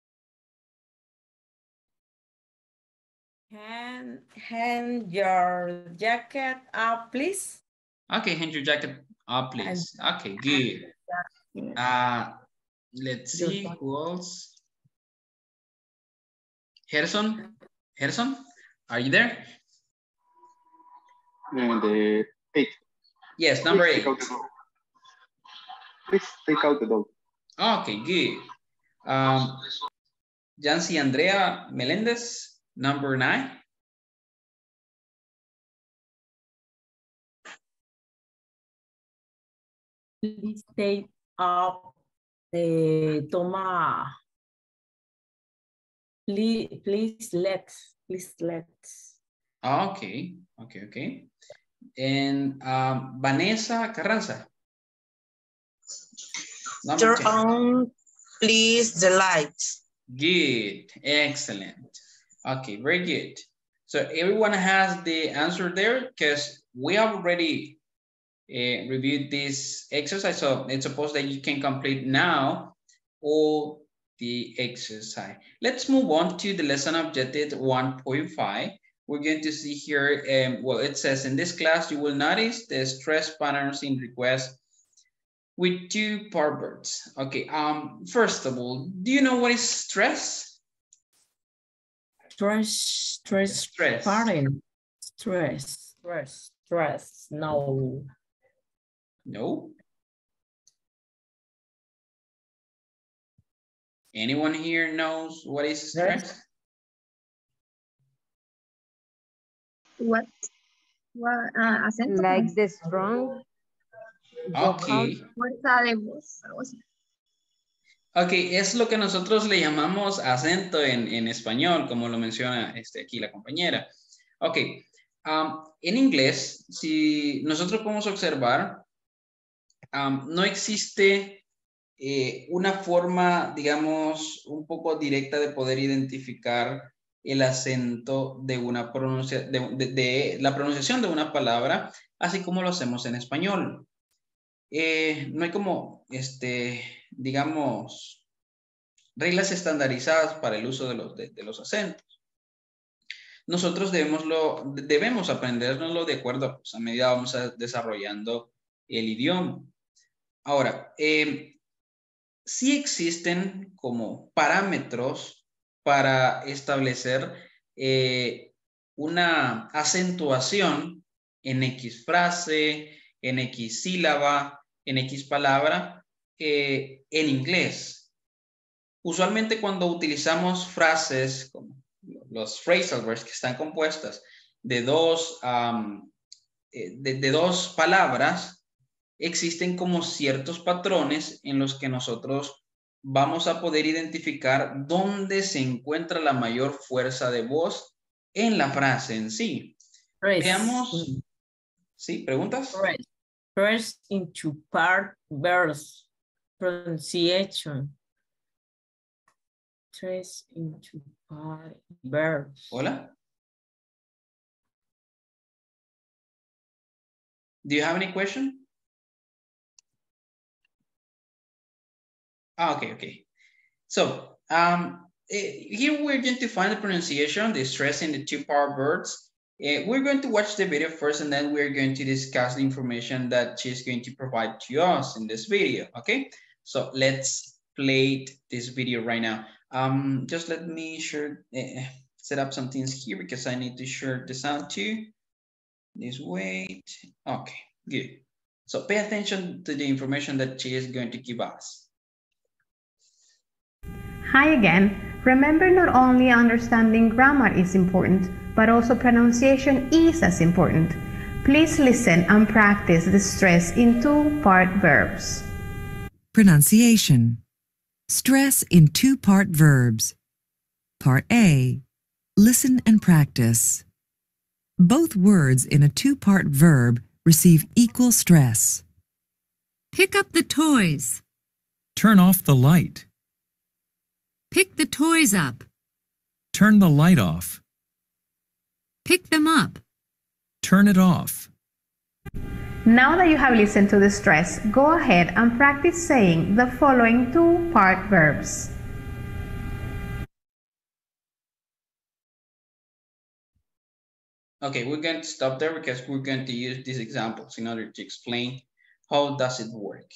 [SPEAKER 9] Hand, hand your jacket up, please.
[SPEAKER 1] Okay, hand your jacket up, please. Okay, good. Uh, let's see who else. Harrison, Harrison, are you there?
[SPEAKER 10] And the eight.
[SPEAKER 1] Yes, number
[SPEAKER 10] Please
[SPEAKER 1] eight.
[SPEAKER 10] Take out the dog. Please take out the dog.
[SPEAKER 1] Okay, good. Um, Jancy Andrea Melendez, number nine.
[SPEAKER 9] Please take up the toma. Please, please let's, please let's.
[SPEAKER 1] Okay, okay, okay. And um, Vanessa Carranza. Number
[SPEAKER 5] Turn
[SPEAKER 1] ten.
[SPEAKER 5] on, please, the lights.
[SPEAKER 1] Good, excellent. Okay, very good. So everyone has the answer there because we have already uh, reviewed this exercise. So it's supposed that you can complete now all the exercise. Let's move on to the lesson objective one point five. We're going to see here, um, well, it says in this class, you will notice the stress patterns in requests with two part verbs. Okay, um, first of all, do you know what is stress?
[SPEAKER 9] Stress, stress,
[SPEAKER 1] Stress.
[SPEAKER 9] pattern. Stress, stress, stress, no.
[SPEAKER 1] No? Anyone here knows what is stress?
[SPEAKER 3] What? What? Uh, acento.
[SPEAKER 4] Like the strong.
[SPEAKER 1] Okay.
[SPEAKER 3] Fuerza de voz. Algo así.
[SPEAKER 1] Ok, es lo que nosotros le llamamos acento en, en español, como lo menciona este, aquí la compañera. Ok, um, en inglés, si nosotros podemos observar, um, no existe eh, una forma, digamos, un poco directa de poder identificar el acento de una pronuncia, de, de, de la pronunciación de una palabra, así como lo hacemos en español. Eh, no hay como, este, digamos, reglas estandarizadas para el uso de los, de, de los acentos. Nosotros debemos, lo, debemos aprendernoslo de acuerdo pues, a medida vamos a, desarrollando el idioma. Ahora, eh, sí existen como parámetros para establecer eh, una acentuación en X frase, en X sílaba, en X palabra, eh, en inglés. Usualmente cuando utilizamos frases como los phrasal verbs que están compuestas de dos, um, de, de dos palabras, existen como ciertos patrones en los que nosotros vamos a poder identificar dónde se encuentra la mayor fuerza de voz en la frase en sí.
[SPEAKER 9] Press.
[SPEAKER 1] Veamos. ¿Sí? ¿Preguntas?
[SPEAKER 9] Press. Press into part verbs. Pronunciation. Press into part verbs.
[SPEAKER 1] Hola. Do you have any question? Ah, okay, okay. So, um, here we're going to find the pronunciation, the stress in the two part verbs. Uh, we're going to watch the video first, and then we're going to discuss the information that she's going to provide to us in this video, okay? So let's play this video right now. Um, just let me share, uh, set up some things here because I need to share this out too. This wait, okay, good. So pay attention to the information that she is going to give us.
[SPEAKER 11] Hi again. Remember, not only understanding grammar is important, but also pronunciation is as important. Please listen and practice the stress in two-part verbs.
[SPEAKER 12] Pronunciation. Stress in two-part verbs. Part A. Listen and practice. Both words in a two-part verb receive equal stress. Pick up the toys.
[SPEAKER 13] Turn off the light.
[SPEAKER 12] Pick the toys up.
[SPEAKER 13] Turn the light off.
[SPEAKER 12] Pick them up.
[SPEAKER 13] Turn it off.
[SPEAKER 11] Now that you have listened to the stress, go ahead and practice saying the following two-part verbs.
[SPEAKER 1] Okay, we're going to stop there because we're going to use these examples in order to explain how does it work.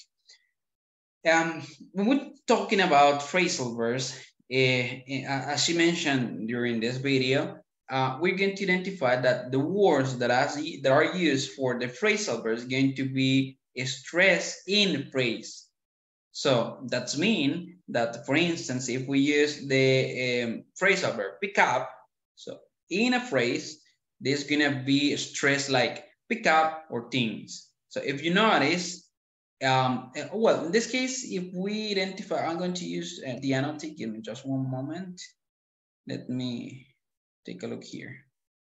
[SPEAKER 1] Um, when we're talking about phrasal verbs, uh, as she mentioned during this video, uh, we're going to identify that the words that, as, that are used for the phrasal verbs is going to be stressed in phrase. So that's mean that, for instance, if we use the um, phrasal verb pick up, so in a phrase, there's gonna be stress like pick up or things. So if you notice, um, well, in this case, if we identify, I'm going to use uh, the annotate. Give me just one moment. Let me take a look here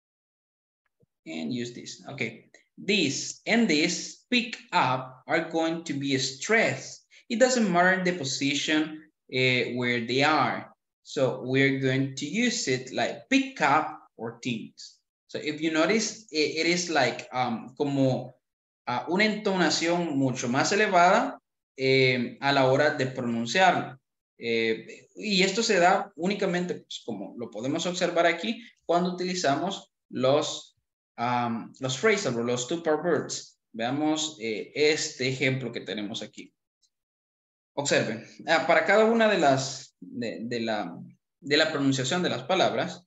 [SPEAKER 1] and use this. Okay, this and this pick up are going to be stressed. It doesn't matter the position uh, where they are. So we're going to use it like pick up or things. So if you notice, it, it is like um, como uh, una entonación mucho más elevada eh, a la hora de pronunciarlo. Eh, y esto se da únicamente, pues, como lo podemos observar aquí, cuando utilizamos los, um, los phrasal verbs, los two-part verbs. Veamos eh, este ejemplo que tenemos aquí. Observen, ah, para cada una de las, de, de, la, de la pronunciación de las palabras,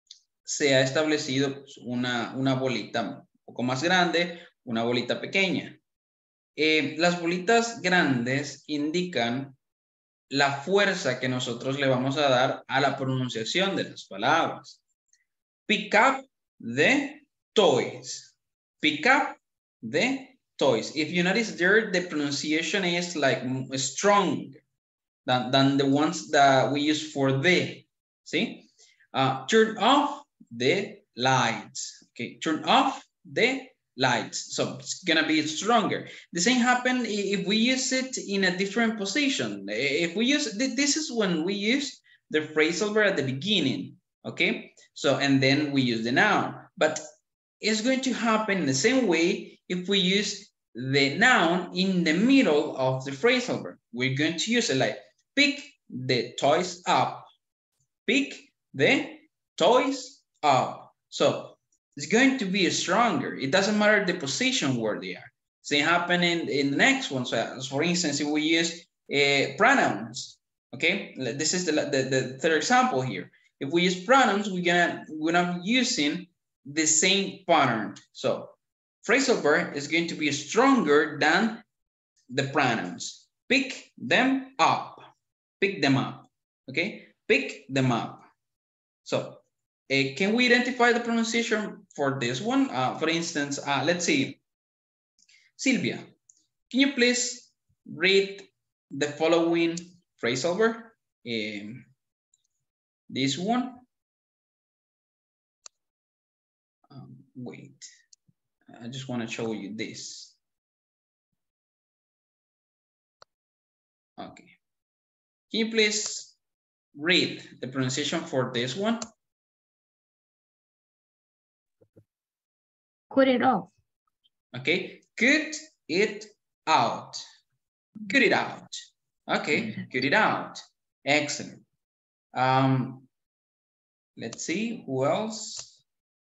[SPEAKER 1] se ha establecido una, una bolita un poco más grande, una bolita pequeña. Eh, las bolitas grandes indican la fuerza que nosotros le vamos a dar a la pronunciación de las palabras. Pick up the toys. Pick up the toys. If you notice there, the pronunciation is like strong than, than the ones that we use for the. See? Uh, turn off the lights. Okay, turn off the lights. So it's gonna be stronger. The same happen if we use it in a different position. If we use, this is when we use the phrasal verb at the beginning. Okay, so and then we use the noun. But it's going to happen in the same way if we use the noun in the middle of the phrasal verb. We're going to use it like pick the toys up. Pick the toys up. So it's going to be stronger. It doesn't matter the position where they are. Same happen in, in the next one. So for instance, if we use uh, pronouns, okay, this is the, the, the third example here. If we use pronouns, we're gonna we're not using the same pattern. So phrasal verb is going to be stronger than the pronouns. Pick them up. Pick them up. Okay, pick them up. So Uh, can we identify the pronunciation for this one? Uh, for instance, uh, let's see. Sylvia, can you please read the following phrasal verb? Um, this one. Um, wait, I just want to show you this. Okay. Can you please read the pronunciation for this one?
[SPEAKER 2] Cut it off.
[SPEAKER 1] Okay, cut it out. Cut it out. Okay, cut it out. Excellent. Um, let's see, who else?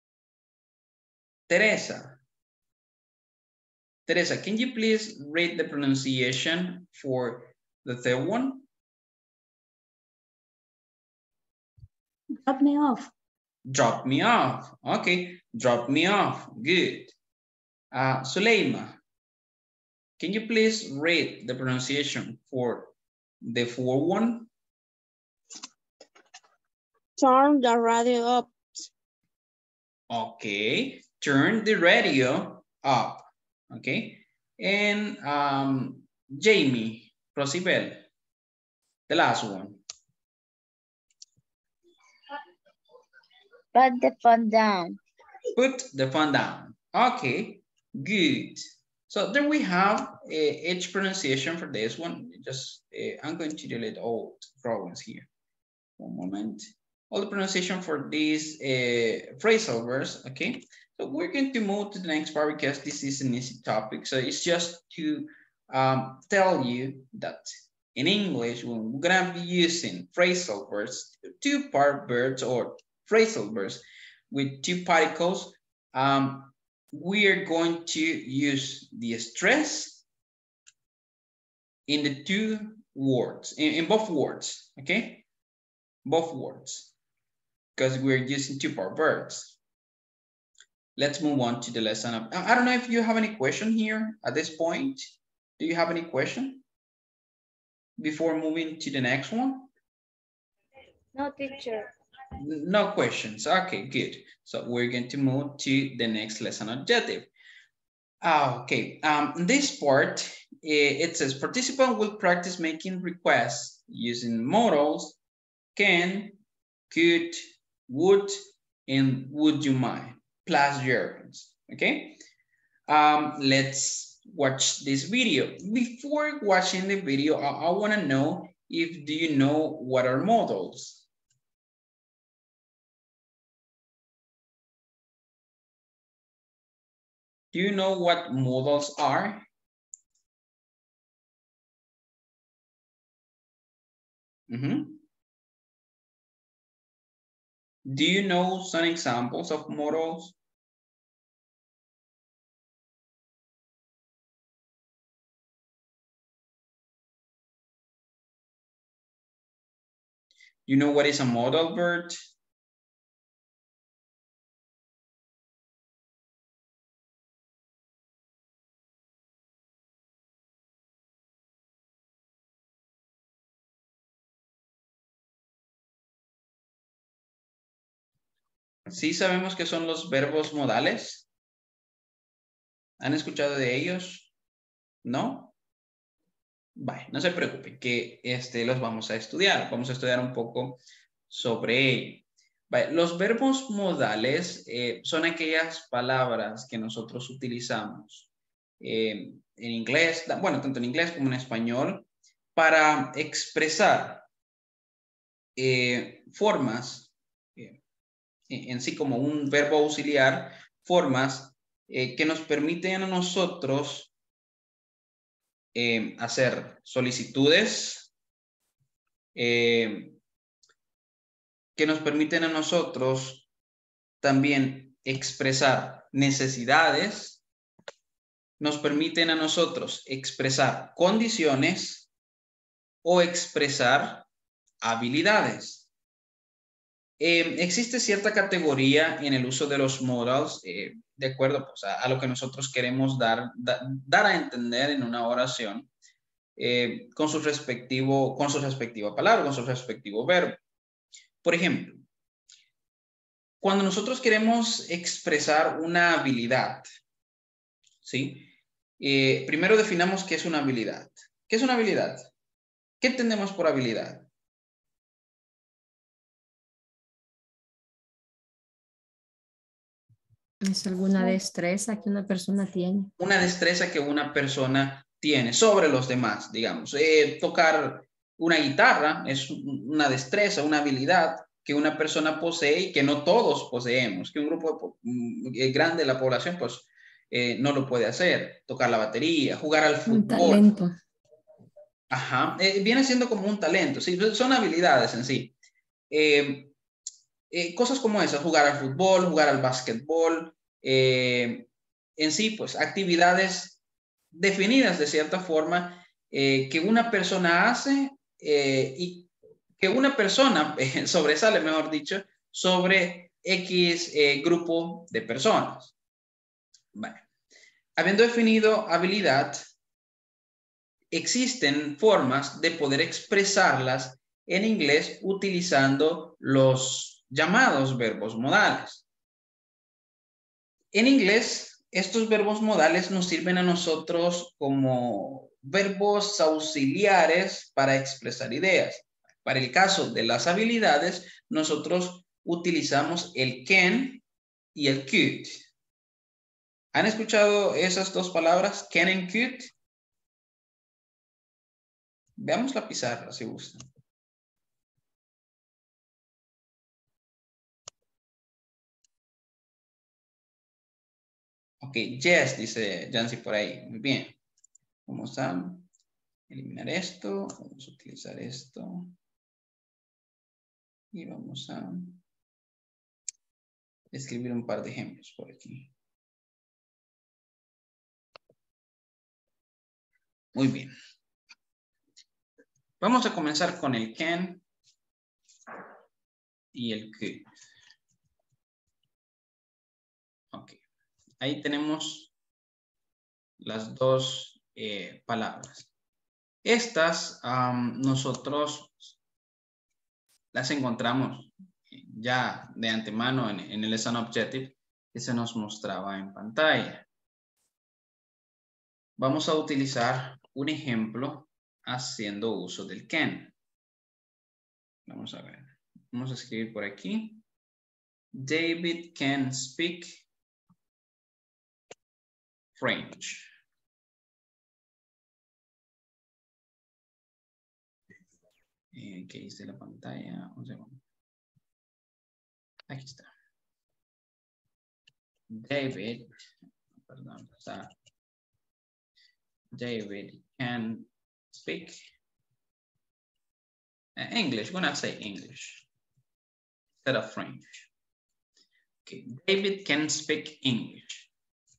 [SPEAKER 1] Teresa. Teresa, can you please read the pronunciation for the third one?
[SPEAKER 8] Drop me off.
[SPEAKER 1] Drop me off. Okay, drop me off. Good. Uh, Suleima, can you please read the pronunciation for the fourth one?
[SPEAKER 14] Turn the radio up.
[SPEAKER 1] Okay, turn the radio up. Okay, and um, Jamie, Rosibel, the last one.
[SPEAKER 6] Put the phone down.
[SPEAKER 1] Put the phone down. Okay, good. So there we have uh, each pronunciation for this one. Just uh, I'm going to delete all problems here. One moment. All the pronunciation for these uh, phrasal verbs. Okay. So we're going to move to the next part because this is an easy topic. So it's just to um, tell you that in English, when we're gonna be using phrasal verbs, two-part verbs or phrasal verbs with two particles, um, we are going to use the stress in the two words, in, in both words, okay? Both words, because we're using two-part verbs. Let's move on to the lesson. Of, I don't know if you have any question here at this point. Do you have any question before moving to the next one?
[SPEAKER 3] No, teacher.
[SPEAKER 1] No questions. Okay, good. So we're going to move to the next lesson objective. Ah, okay, um, this part, it says participant will practice making requests using modals can, could, would, and would you mind, plus gerunds, okay? Um, let's watch this video. Before watching the video, I, I wanna know if, do you know what are modals? Do you know what modals are? Mm-hmm. Do you know some examples of modals? You know what is a modal verb? ¿Sí sabemos qué son los verbos modales? ¿Han escuchado de ellos? ¿No? Vale, no se preocupen, que este, los vamos a estudiar. Vamos a estudiar un poco sobre ello. Vale, los verbos modales eh, son aquellas palabras que nosotros utilizamos eh, en inglés, bueno, tanto en inglés como en español, para expresar eh, formas en sí como un verbo auxiliar, formas eh, que nos permiten a nosotros eh, hacer solicitudes, eh, que nos permiten a nosotros también expresar necesidades, nos permiten a nosotros expresar condiciones o expresar habilidades. Eh, existe cierta categoría en el uso de los modals, eh, de acuerdo pues, a, a lo que nosotros queremos dar, da, dar a entender en una oración, eh, con, su respectivo, con su respectiva palabra, con su respectivo verbo. Por ejemplo, cuando nosotros queremos expresar una habilidad, ¿sí? Eh, primero definamos qué es una habilidad. ¿Qué es una habilidad? ¿Qué entendemos por habilidad?
[SPEAKER 9] Es alguna destreza que una persona tiene.
[SPEAKER 1] Una destreza que una persona tiene sobre los demás, digamos. Eh, tocar una guitarra es una destreza, una habilidad que una persona posee y que no todos poseemos, que un grupo de, grande de la población pues eh, no lo puede hacer. Tocar la batería, jugar al fútbol.
[SPEAKER 9] Un talento.
[SPEAKER 1] Ajá, eh, viene siendo como un talento, sí, son habilidades en sí. Eh, Eh, cosas como esas, jugar al fútbol, jugar al básquetbol, eh, en sí, pues actividades definidas de cierta forma eh, que una persona hace eh, y que una persona eh, sobresale, mejor dicho, sobre X eh, grupo de personas. Bueno, habiendo definido habilidad, existen formas de poder expresarlas en inglés utilizando los llamados verbos modales. En inglés, estos verbos modales nos sirven a nosotros como verbos auxiliares para expresar ideas. Para el caso de las habilidades, nosotros utilizamos el can y el could. ¿Han escuchado esas dos palabras, can and could? Veamos la pizarra si gustan. Ok, yes, dice Jancy por ahí. Muy bien. Vamos a eliminar esto. Vamos a utilizar esto. Y vamos a escribir un par de ejemplos por aquí. Muy bien. Vamos a comenzar con el can y el could. Ok. Ahí tenemos las dos eh, palabras. Estas um, nosotros las encontramos ya de antemano en, en el lesson objective que se nos mostraba en pantalla. Vamos a utilizar un ejemplo haciendo uso del can. Vamos a ver. Vamos a escribir por aquí. David can speak French. Eh, ¿Qué hice la pantalla? Un segundo. Aquí está. David, perdón, está. David can speak uh, English. We're gonna say English instead of French. Okay, David can speak English.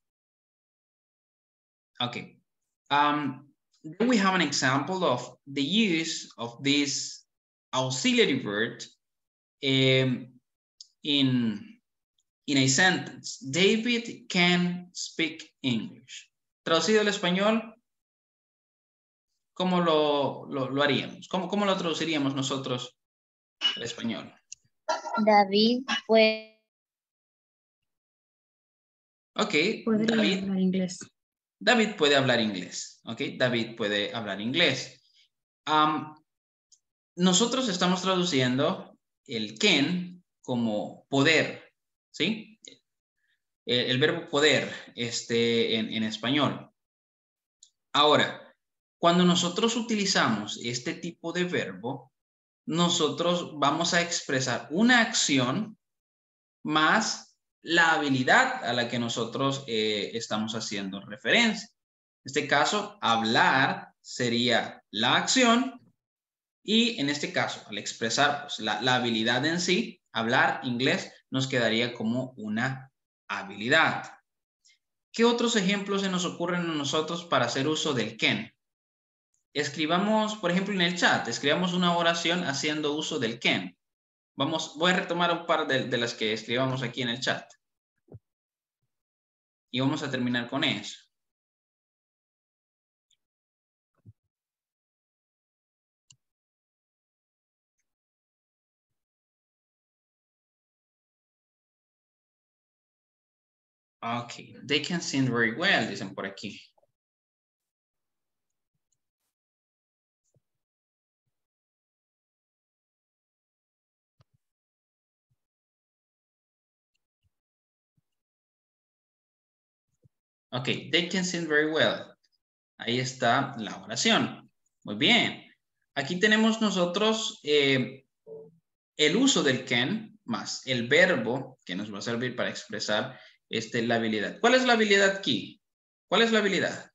[SPEAKER 1] Okay. Um, then we have an example of the use of this auxiliary word um, in, in a sentence. David can speak English. Traducido al español, ¿cómo lo, lo, lo haríamos? ¿Cómo, ¿Cómo lo traduciríamos nosotros al español?
[SPEAKER 6] David puede...
[SPEAKER 1] Ok,
[SPEAKER 2] Podría
[SPEAKER 1] David.
[SPEAKER 2] hablar inglés.
[SPEAKER 1] David puede hablar inglés, ¿ok? David puede hablar inglés. Um, nosotros estamos traduciendo el can como poder, ¿sí? El, el verbo poder este, en, en español. Ahora, cuando nosotros utilizamos este tipo de verbo, nosotros vamos a expresar una acción más la habilidad a la que nosotros eh, estamos haciendo referencia. En este caso, hablar sería la acción y en este caso, al expresar pues, la, la habilidad en sí, hablar inglés nos quedaría como una habilidad. ¿Qué otros ejemplos se nos ocurren a nosotros para hacer uso del can? Escribamos, por ejemplo, en el chat, escribamos una oración haciendo uso del can. Vamos, voy a retomar un par de, de las que escribamos aquí en el chat. Y vamos a terminar con eso. Ok, they can sing very well, dicen por aquí. Ok, they can sing very well. Ahí está la oración. Muy bien. Aquí tenemos nosotros eh, el uso del can más el verbo que nos va a servir para expresar este, la habilidad. ¿Cuál es la habilidad aquí? ¿Cuál es la habilidad?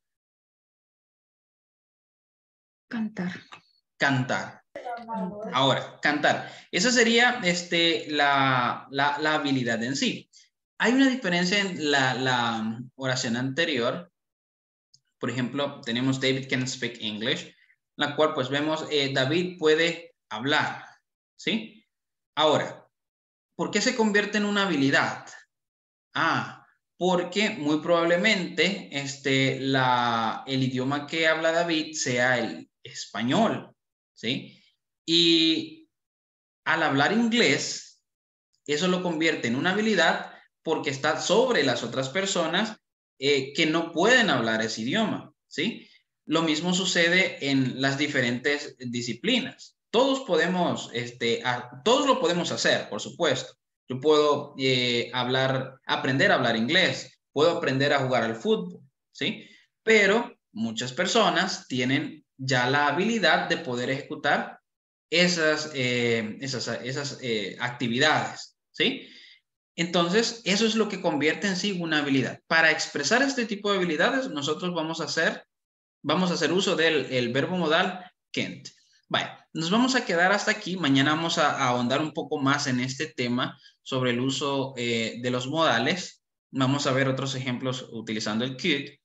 [SPEAKER 2] Cantar.
[SPEAKER 1] Cantar. Ahora, cantar. Esa sería este, la, la, la habilidad en sí. Hay una diferencia en la, la oración anterior. Por ejemplo, tenemos David can speak English, la cual pues vemos eh, David puede hablar, ¿sí? Ahora, ¿por qué se convierte en una habilidad? Ah, porque muy probablemente este, la, el idioma que habla David sea el español, ¿sí? Y al hablar inglés, eso lo convierte en una habilidad porque está sobre las otras personas eh, que no pueden hablar ese idioma, ¿sí? Lo mismo sucede en las diferentes disciplinas. Todos podemos, este, a, todos lo podemos hacer, por supuesto. Yo puedo eh, hablar, aprender a hablar inglés, puedo aprender a jugar al fútbol, ¿sí? Pero muchas personas tienen ya la habilidad de poder ejecutar esas, eh, esas, esas eh, actividades, ¿sí? Entonces, eso es lo que convierte en sí una habilidad. Para expresar este tipo de habilidades, nosotros vamos a hacer, vamos a hacer uso del el verbo modal can't. Vaya, nos vamos a quedar hasta aquí. Mañana vamos a, a ahondar un poco más en este tema sobre el uso eh, de los modales. Vamos a ver otros ejemplos utilizando el could.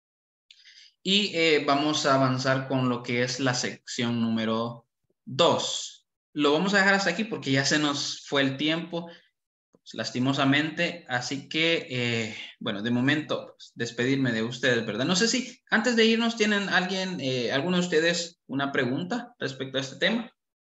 [SPEAKER 1] Y eh, vamos a avanzar con lo que es la sección número dos. Lo vamos a dejar hasta aquí porque ya se nos fue el tiempo, pues, lastimosamente. Así que, eh, bueno, de momento, pues, despedirme de ustedes, ¿verdad? No sé si antes de irnos tienen alguien, eh, alguno de ustedes una pregunta respecto a este tema.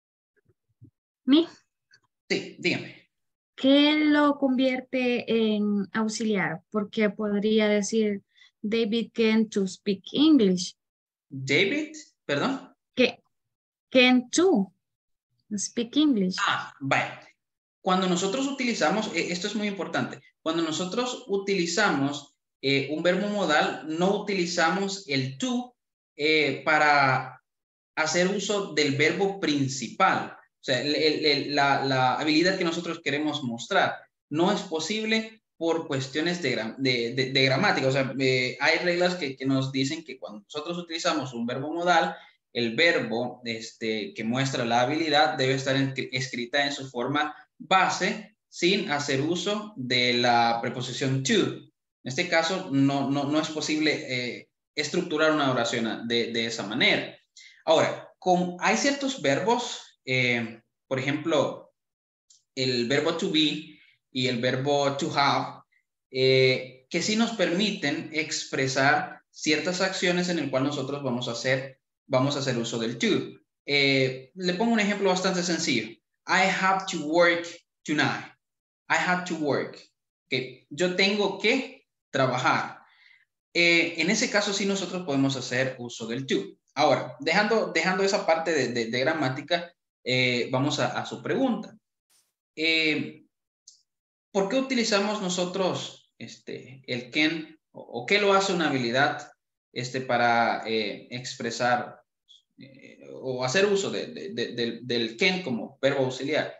[SPEAKER 2] ¿Mi?
[SPEAKER 1] Sí, dígame.
[SPEAKER 2] ¿Qué lo convierte en auxiliar? Porque podría decir David can to speak English.
[SPEAKER 1] David, perdón.
[SPEAKER 2] Que can to speak English.
[SPEAKER 1] Ah, vaya. Cuando nosotros utilizamos, eh, esto es muy importante, cuando nosotros utilizamos eh, un verbo modal, no utilizamos el to eh, para hacer uso del verbo principal. O sea, el, el, el, la, la habilidad que nosotros queremos mostrar no es posible por cuestiones de, de, de, de gramática. O sea, eh, hay reglas que, que nos dicen que cuando nosotros utilizamos un verbo modal, el verbo este, que muestra la habilidad debe estar en, escrita en su forma base sin hacer uso de la preposición to. En este caso, no, no, no es posible eh, estructurar una oración de, de esa manera. Ahora, con, hay ciertos verbos, eh, por ejemplo, el verbo to be y el verbo to have, eh, que sí nos permiten expresar ciertas acciones en el cual nosotros vamos a hacer, vamos a hacer uso del to. Eh, le pongo un ejemplo bastante sencillo. I have to work tonight. I have to work. Okay. Yo tengo que trabajar. Eh, en ese caso sí nosotros podemos hacer uso del to. Ahora, dejando, dejando esa parte de, de, de gramática, eh, vamos a, a su pregunta. Eh, ¿Por qué utilizamos nosotros este, el can o, o qué lo hace una habilidad este, para eh, expresar eh, o hacer uso de, de, de, de, del can como verbo auxiliar?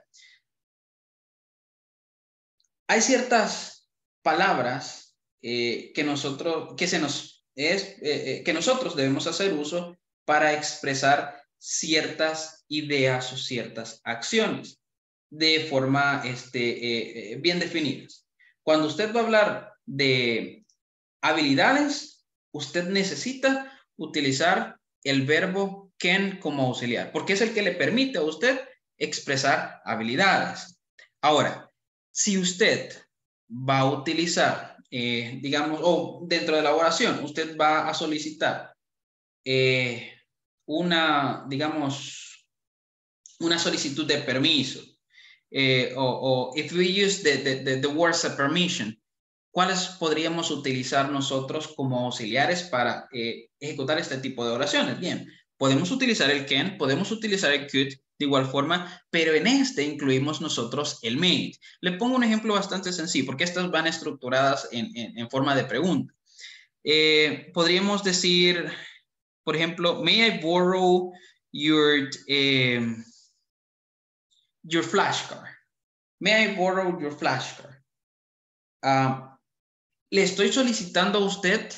[SPEAKER 1] Hay ciertas palabras eh, que nosotros, que se nos es, eh, que nosotros debemos hacer uso para expresar ciertas ideas o ciertas acciones de forma este, eh, bien definidas. Cuando usted va a hablar de habilidades, usted necesita utilizar el verbo can como auxiliar, porque es el que le permite a usted expresar habilidades. Ahora, si usted va a utilizar, eh, digamos, o dentro de la oración, usted va a solicitar eh, una, digamos, una solicitud de permiso, eh, o, o if we use the, the, the words of permission, ¿cuáles podríamos utilizar nosotros como auxiliares para eh, ejecutar este tipo de oraciones? Bien, podemos utilizar el can, podemos utilizar el could de igual forma, pero en este incluimos nosotros el may. Le pongo un ejemplo bastante sencillo, porque estas van estructuradas en, en, en forma de pregunta. Eh, podríamos decir, por ejemplo, may I borrow your, eh, your flashcard? May I borrow your flashcard? Uh, le estoy solicitando a usted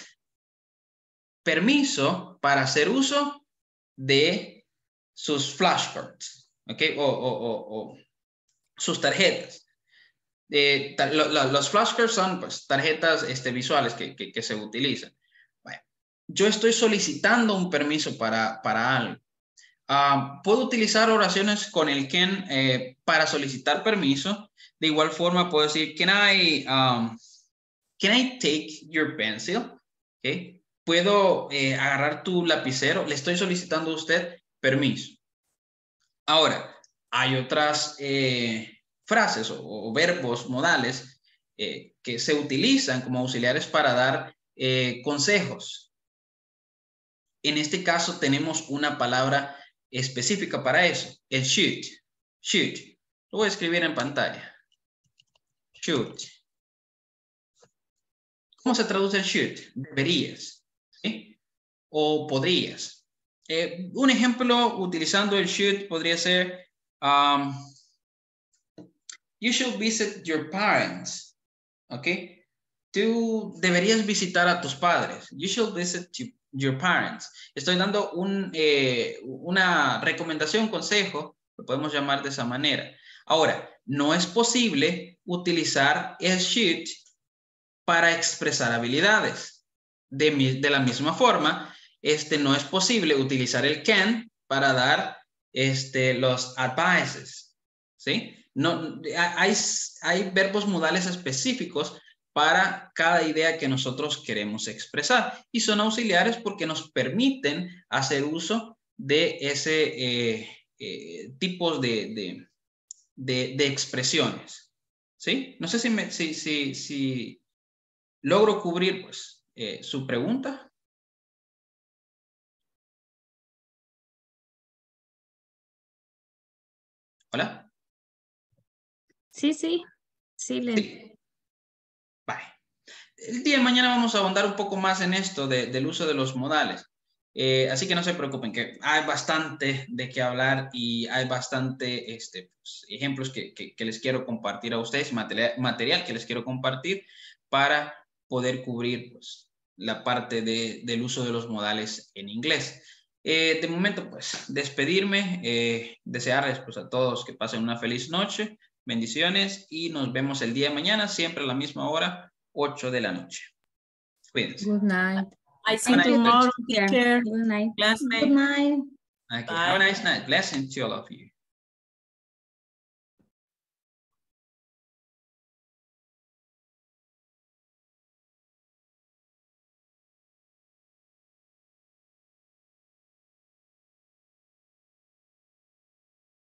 [SPEAKER 1] permiso para hacer uso de sus flashcards, ¿ok? O, o, o, o sus tarjetas. Eh, tar, lo, lo, los flashcards son pues, tarjetas este, visuales que, que, que se utilizan. Bueno, yo estoy solicitando un permiso para, para algo. Uh, puedo utilizar oraciones con el can eh, para solicitar permiso. De igual forma puedo decir, can I, um, can I take your pencil? ¿Okay? Puedo eh, agarrar tu lapicero. Le estoy solicitando a usted permiso. Ahora, hay otras eh, frases o, o verbos modales eh, que se utilizan como auxiliares para dar eh, consejos. en este caso tenemos una palabra específica para eso, el should. Should. Lo voy a escribir en pantalla. Should. ¿Cómo se traduce el should? Deberías, ¿sí? O podrías. Eh, un ejemplo utilizando el should podría ser um, you should visit your parents. ¿Ok? Tú deberías visitar a tus padres. You should visit your parents. Estoy dando un, eh, una recomendación, consejo, lo podemos llamar de esa manera. Ahora, no es posible utilizar el should para expresar habilidades. De, de la misma forma, este, no es posible utilizar el can para dar este, los advices. ¿Sí? No, hay, hay verbos modales específicos para cada idea que nosotros queremos expresar y son auxiliares porque nos permiten hacer uso de ese eh, eh, tipo de, de, de, de expresiones. ¿Sí? No sé si, me, si, si, si logro cubrir pues, eh, su pregunta. ¿Hola?
[SPEAKER 2] Sí, sí, sí, le...
[SPEAKER 1] Sí. Bye. El día de mañana vamos a ahondar un poco más en esto de, del uso de los modales. Eh, así que no se preocupen, que hay bastante de qué hablar y hay bastante este, pues, ejemplos que, que, que les quiero compartir a ustedes, material, material que les quiero compartir para poder cubrir pues, la parte de, del uso de los modales en inglés. Eh, de momento, pues, despedirme, eh, desearles pues, a todos que pasen una feliz noche. Bendiciones y nos vemos el día de mañana, siempre a la misma hora, ocho de la noche. Cuídense.
[SPEAKER 2] Good night.
[SPEAKER 9] I see you tomorrow, teacher.
[SPEAKER 2] Good night.
[SPEAKER 9] Classmate.
[SPEAKER 8] Good night.
[SPEAKER 1] Okay. Have a nice night. Blessings to all of you.